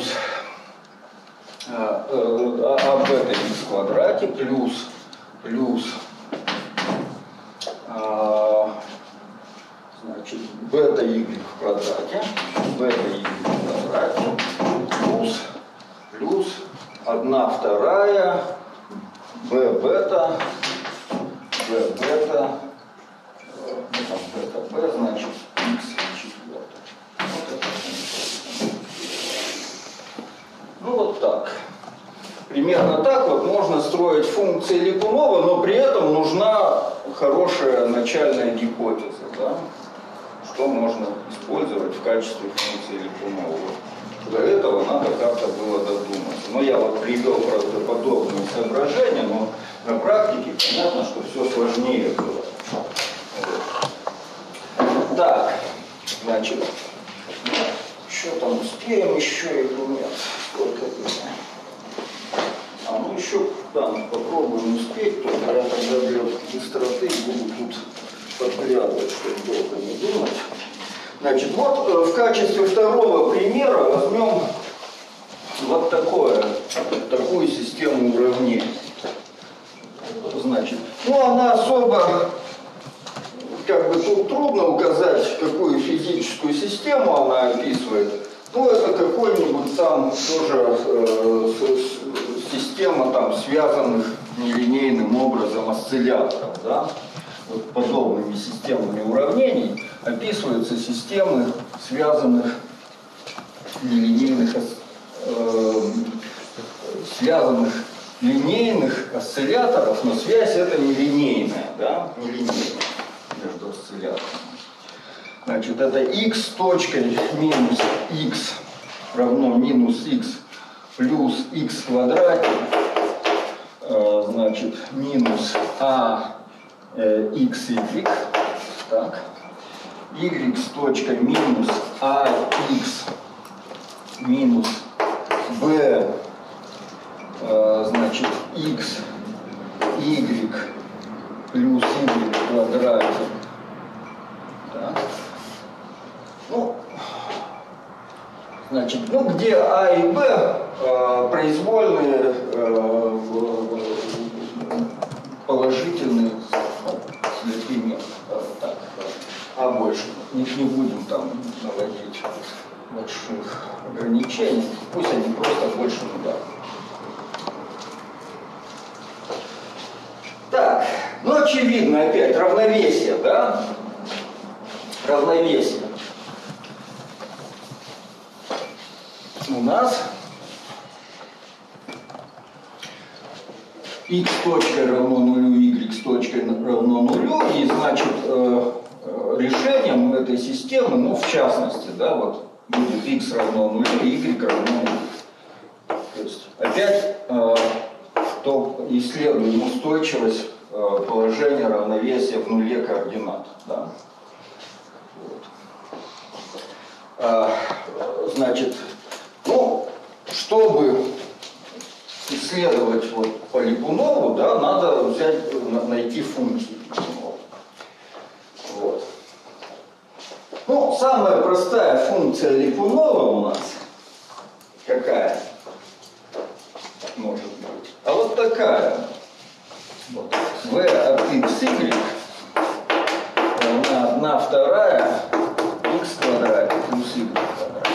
бета х в квадрате плюс значит, бета y в квадрате плюс 1/2 b бета b, значит, x четвертое. Вот это. Ну вот так. Примерно так вот можно строить функции Липунова, но при этом нужна хорошая начальная гипотеза, да? Что можно использовать в качестве функции Липунова. До этого надо как-то было додуматься. Но я вот привел правдоподобные соображения, но на практике понятно, что все сложнее было. Так, значит, что там, успеем еще или нет? Сколько времени? Ну еще, да, попробуем успеть, только я тогда для быстроты буду тут подглядывать, чтобы долго не думать. Значит, вот в качестве второго примера возьмем вот такую систему уравнений. Значит, она особо, как бы тут трудно указать, какую физическую систему она описывает. Это какой-нибудь там тоже система там связанных нелинейным образом осцилляторов, да? Вот подобными системами уравнений описываются системы связанных линейных осцилляторов, но связь это нелинейная, да? Нелинейная между осцилляторами. Значит, это x точкой минус x равно минус x плюс x в квадрате, значит, минус a x, y, так, y с точкой минус ax минус b, значит, x, y плюс y в квадрате. Так. Значит, где а и б произвольные положительные слепыми, так, а больше не будем там наводить больших ограничений, пусть они просто больше нуля. Так, очевидно опять равновесие, да? Равновесие. У нас x точка равно нулю, y с точкой равно нулю, и значит решением этой системы, в частности, да, вот будет x равно нулю, y равно нулю. То есть опять исследуем устойчивость положения равновесия в нуле координат. Да? Вот. Значит, чтобы исследовать по Липунову, да, надо найти функции Липунова. Вот. Самая простая функция Липунова у нас какая может быть? А вот такая. Вот. V от xy равна 1/2 x в квадрате плюс y в квадрате.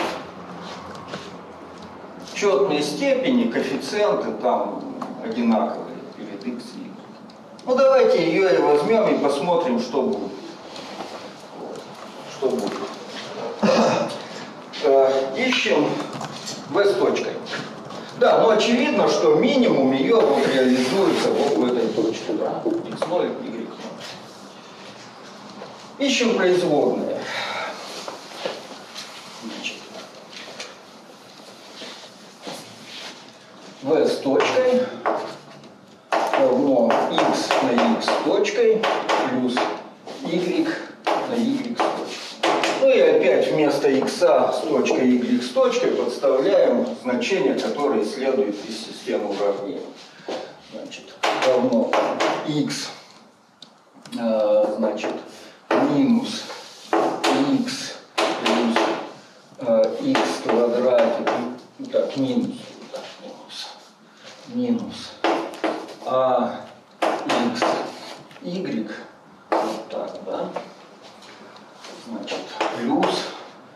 Четные степени, коэффициенты там одинаковые перед x и y. Давайте ее и возьмем и посмотрим, что будет. Что будет. Ищем v с точкой. Да, очевидно, что минимум ее реализуется в этой точке. Да? x0, y0. Ищем производные. V с точкой равно x на x с точкой плюс y на y с точкой. И опять вместо x с точкой y с точкой подставляем значения, которые следуют из системы уравнений. Значит, равно x, значит, минус x плюс x в квадрате, так, минус а x y, вот так, да, значит, плюс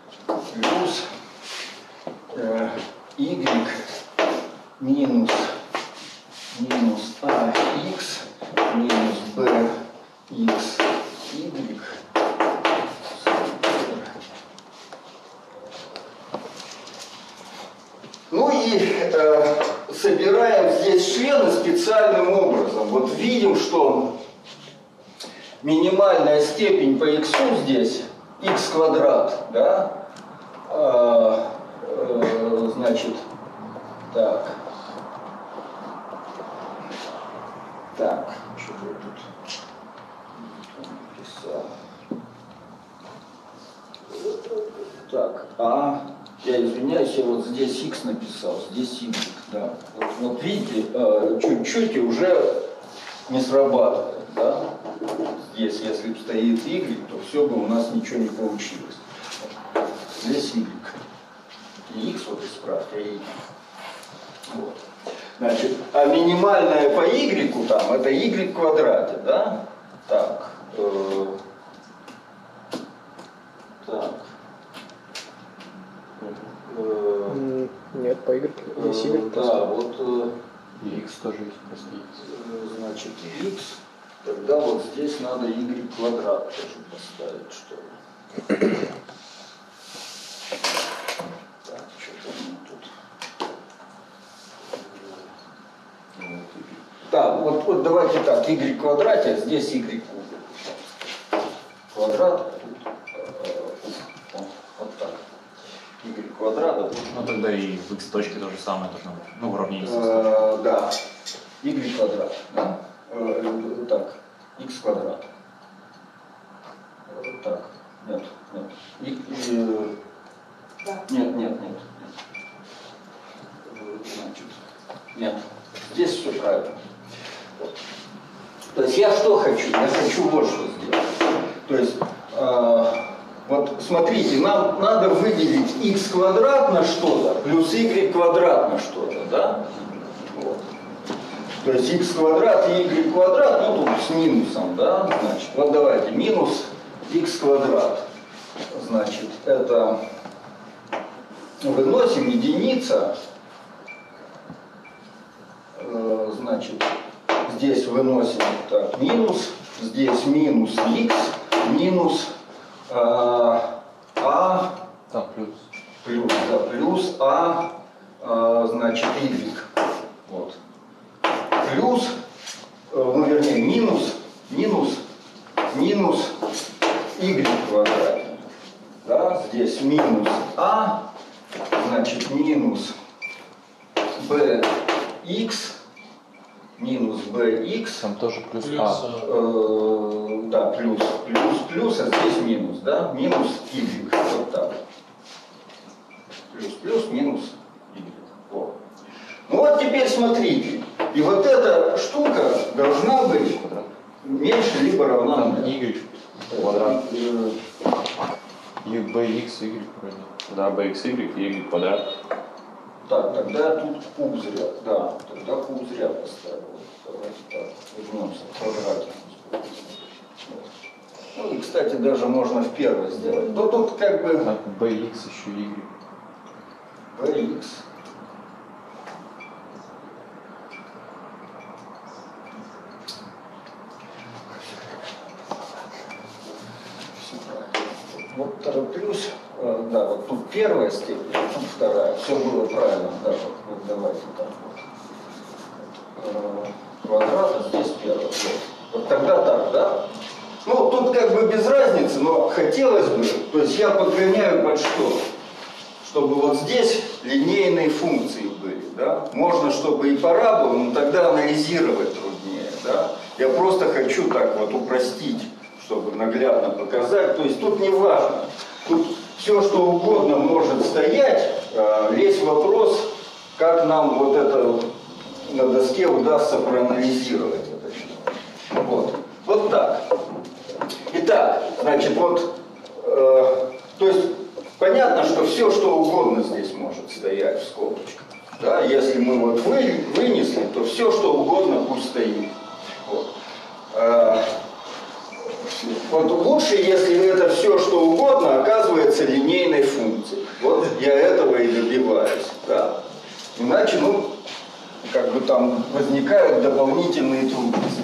y минус а x минус b x y. собираем здесь члены специальным образом. Вот видим, что минимальная степень по x здесь x квадрат, да? Значит, так, что я тут написал? Так, я извиняюсь, я вот здесь x написал, здесь y, да. Вот видите, чуть-чуть и уже не срабатывает, да. Здесь, если бы стоит y, то все бы у нас ничего не получилось. Здесь y. И x вот исправьте, y. Вот. Значит, а минимальное по y там, это y в квадрате, да? Так. Нет, по y есть y просто. Да, вот И x тоже есть, просто x. значит, x, тогда вот здесь надо y квадрат тоже поставить, что ли. Так, что-то тут. Так, вот давайте так, y в квадрате, а здесь y куб. Квадрат, вот так. Y квадрата. Ну тогда и в x точке то же самое должно быть. Ну, в уравнении. Да. Y квадрат. Да? Так. X квадрат. Так. Нет. Нет. Значит, нет. Здесь все правильно. То есть я что хочу? Я хочу вот что сделать. То есть вот смотрите, нам надо выделить x квадрат на что-то плюс y квадрат на что-то, да? Вот. То есть x квадрат и y квадрат, ну тут с минусом, да? Значит, вот давайте, минус x квадрат. Значит, это выносим единица. Значит, здесь выносим так, минус, здесь минус x, минус Там плюс. плюс значит, y. Вот. Плюс, ну вернее, минус y в квадрате. Да, здесь минус значит, минус bx, минус bx. Там тоже плюс Плюс, Да, плюс, а здесь минус, да? Минус y, вот так. Плюс, минус y. Вот. Ну вот теперь смотрите. И вот эта штука должна быть меньше либо равна Там нулю. y квадрат. И bx, y вроде. Да, bx, y, y квадрат. Так, тогда тут куб зря. Да, тогда куб зря поставил. Давайте так, вернемся к квадрату. Ну и, кстати, даже можно в первой сделать. Но тут как бы Так, bx еще y. bx. Все правильно. Вот тороплюсь. Да, вот тут первая степень, а тут вторая. Все было правильно. Да, вот давайте так вот. Квадрат, а здесь первая. Вот тогда так, да? Ну, тут как бы без разницы, но хотелось бы, то есть я подгоняю под что? Чтобы вот здесь линейные функции были, да? Можно, чтобы и параболы, но тогда анализировать труднее, да? Я просто хочу так вот упростить, чтобы наглядно показать. То есть тут не важно, тут все, что угодно может стоять, весь вопрос, как нам вот это на доске удастся проанализировать это. Вот так. Итак, значит, вот, то есть понятно, что все, что угодно здесь может стоять в скобочках. Да? Если мы вот вынесли, то все, что угодно пусть стоит. Вот. Вот лучше, если это все, что угодно, оказывается линейной функцией. Вот я этого и добиваюсь. Да? Иначе, ну, как бы там возникают дополнительные трудности.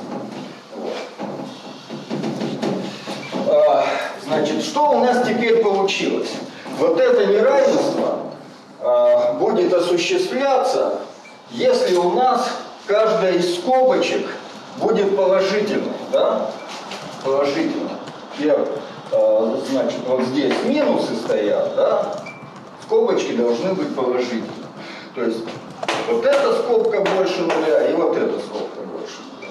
Значит, что у нас теперь получилось? Вот это неравенство будет осуществляться если у нас каждая из скобочек будет положительной, да? Положительной. Значит, вот здесь минусы стоят, да? Скобочки должны быть положительны. То есть вот эта скобка больше нуля и вот эта скобка больше нуля.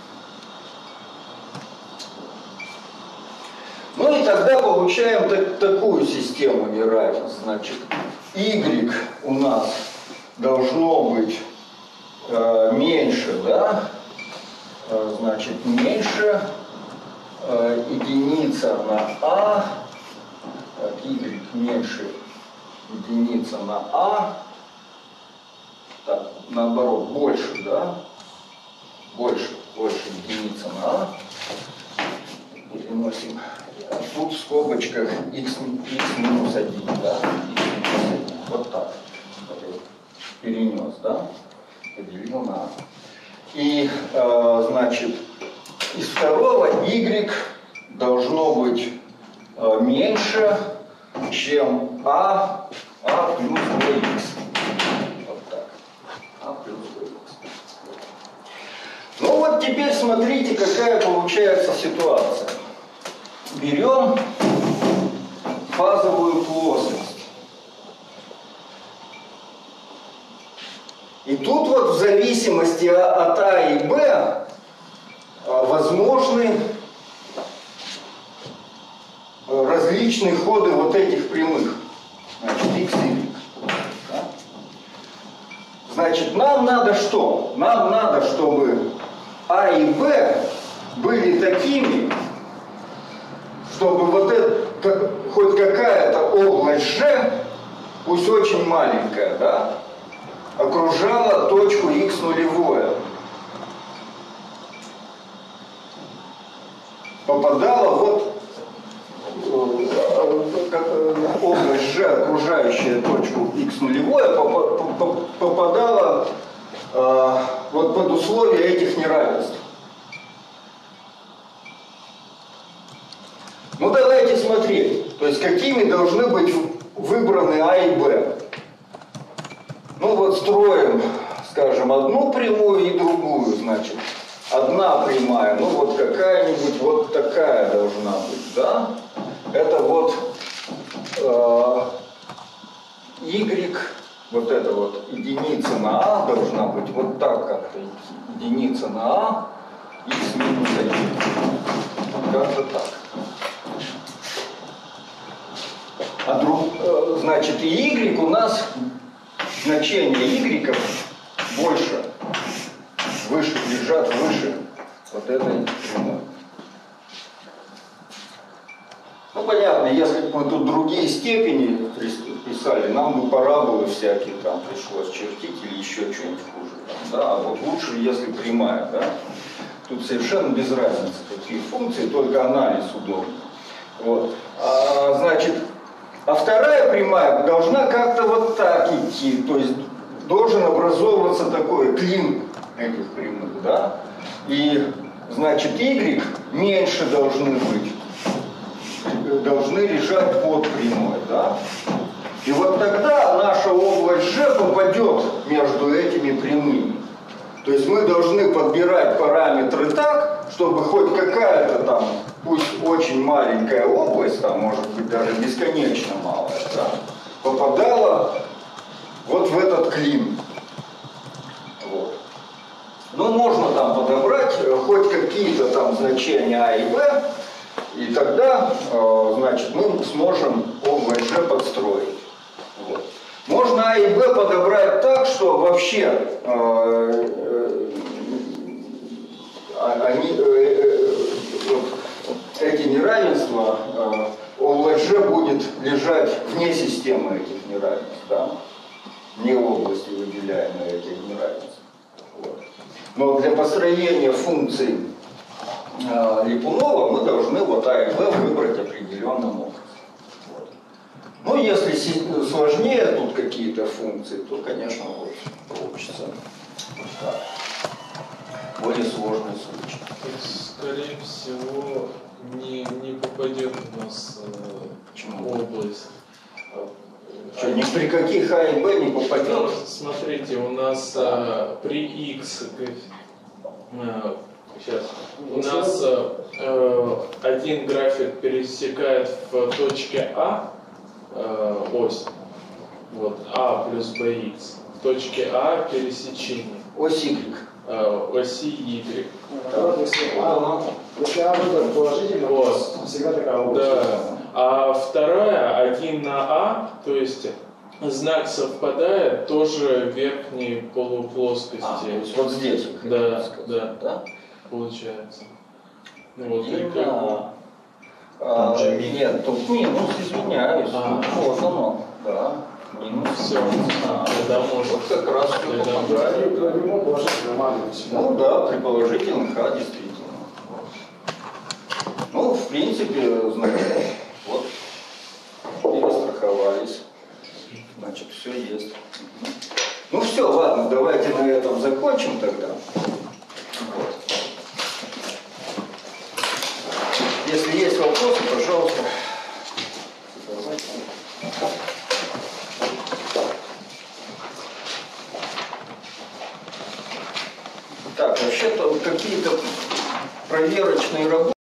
Ну и тогда получаем такую систему неравенств. Значит, y у нас должно быть меньше, да? Значит, меньше единица на а, так, y меньше единица на а, так, наоборот, больше, да? Больше единица на а. Переносим. А тут в скобочках x минус 1, да? X минус 1. Вот так. Перенес, да? Поделил на а. И, значит, из второго y должно быть меньше, чем а плюс bx. Вот так. А плюс bx. Ну вот теперь смотрите, какая получается ситуация. Берем фазовую плоскость. И тут вот в зависимости от А и Б возможны различные ходы вот этих прямых. Значит, x, y. Да? Значит, нам надо что? Нам надо, чтобы А и Б были такими, чтобы вот это, хоть какая-то область G, пусть очень маленькая, да, окружала точку x нулевое. Попадала вот область G, окружающая точку x нулевое, попадала вот под условия этих неравенств. Ну давайте смотреть, то есть какими должны быть выбраны А и Б. Ну вот строим, скажем, одну прямую и другую, значит. Одна прямая, ну вот какая-нибудь вот такая должна быть, да? Это вот y, вот это вот единица на а должна быть вот так как-то идти. Единица на а, x минус 1. Как-то так. Значит, и y у нас, значение y больше, выше, лежат выше вот этой прямой. Ну, понятно, если бы мы тут другие степени писали, нам бы параболы всякие там пришлось чертить или еще что-нибудь хуже. Там, да? А вот лучше, если прямая, да? Тут совершенно без разницы, какие функции, только анализ удобный. Вот. Значит, а вторая прямая должна как-то вот так идти, то есть должен образовываться такой клин этих прямых, да? И, значит, y меньше должны быть, должны лежать под прямой, да? И вот тогда наша область G попадет между этими прямыми. То есть мы должны подбирать параметры так, чтобы хоть какая-то там, пусть очень маленькая область, там может быть даже бесконечно малая, да, попадала вот в этот клин. Вот. Ну, можно там подобрать хоть какие-то там значения А и Б, и тогда, значит, мы сможем область G подстроить. Вот. Можно А и Б подобрать так, что вообще эти неравенства, область G будет лежать вне системы этих неравенств, да? Не в области выделяемой этих неравенств. Вот. Но для построения функций Липунова мы должны вот А и Б выбрать определенным образом. Вот. Ну, если сложнее тут какие-то функции, то, конечно, вот получится так. Более сложный случай. Скорее всего, не попадет у нас область. Что ни при каких А и Б не Ну, попадет. смотрите, у нас при x, сейчас, у нас один график пересекает в точке А ось, вот А плюс BX, в точке А пересечение Ось Y. оси Y. Если А выбор положительный, Вот. всегда такая область. Да. А вторая, 1 на А, то есть знак совпадает, тоже верхней полуплоскости. То есть вот здесь. вы Да, хотите сказать, да. да? Получается. Вот, и как бы- Именно. Там же минус. Нет, тут минус, извиняюсь. А. Вот оно, да. Минус. Все, А, тогда может. вот как раз все Тогда помогает. При любом положительном анализе. Ну да, при положительных А действительно. Ну, в принципе, значит, вот, перестраховались. Значит, все есть. Ну все, ладно, давайте на этом закончим тогда. Вот. Если есть вопросы, пожалуйста. Задавайте. Так, вообще-то какие-то проверочные работы.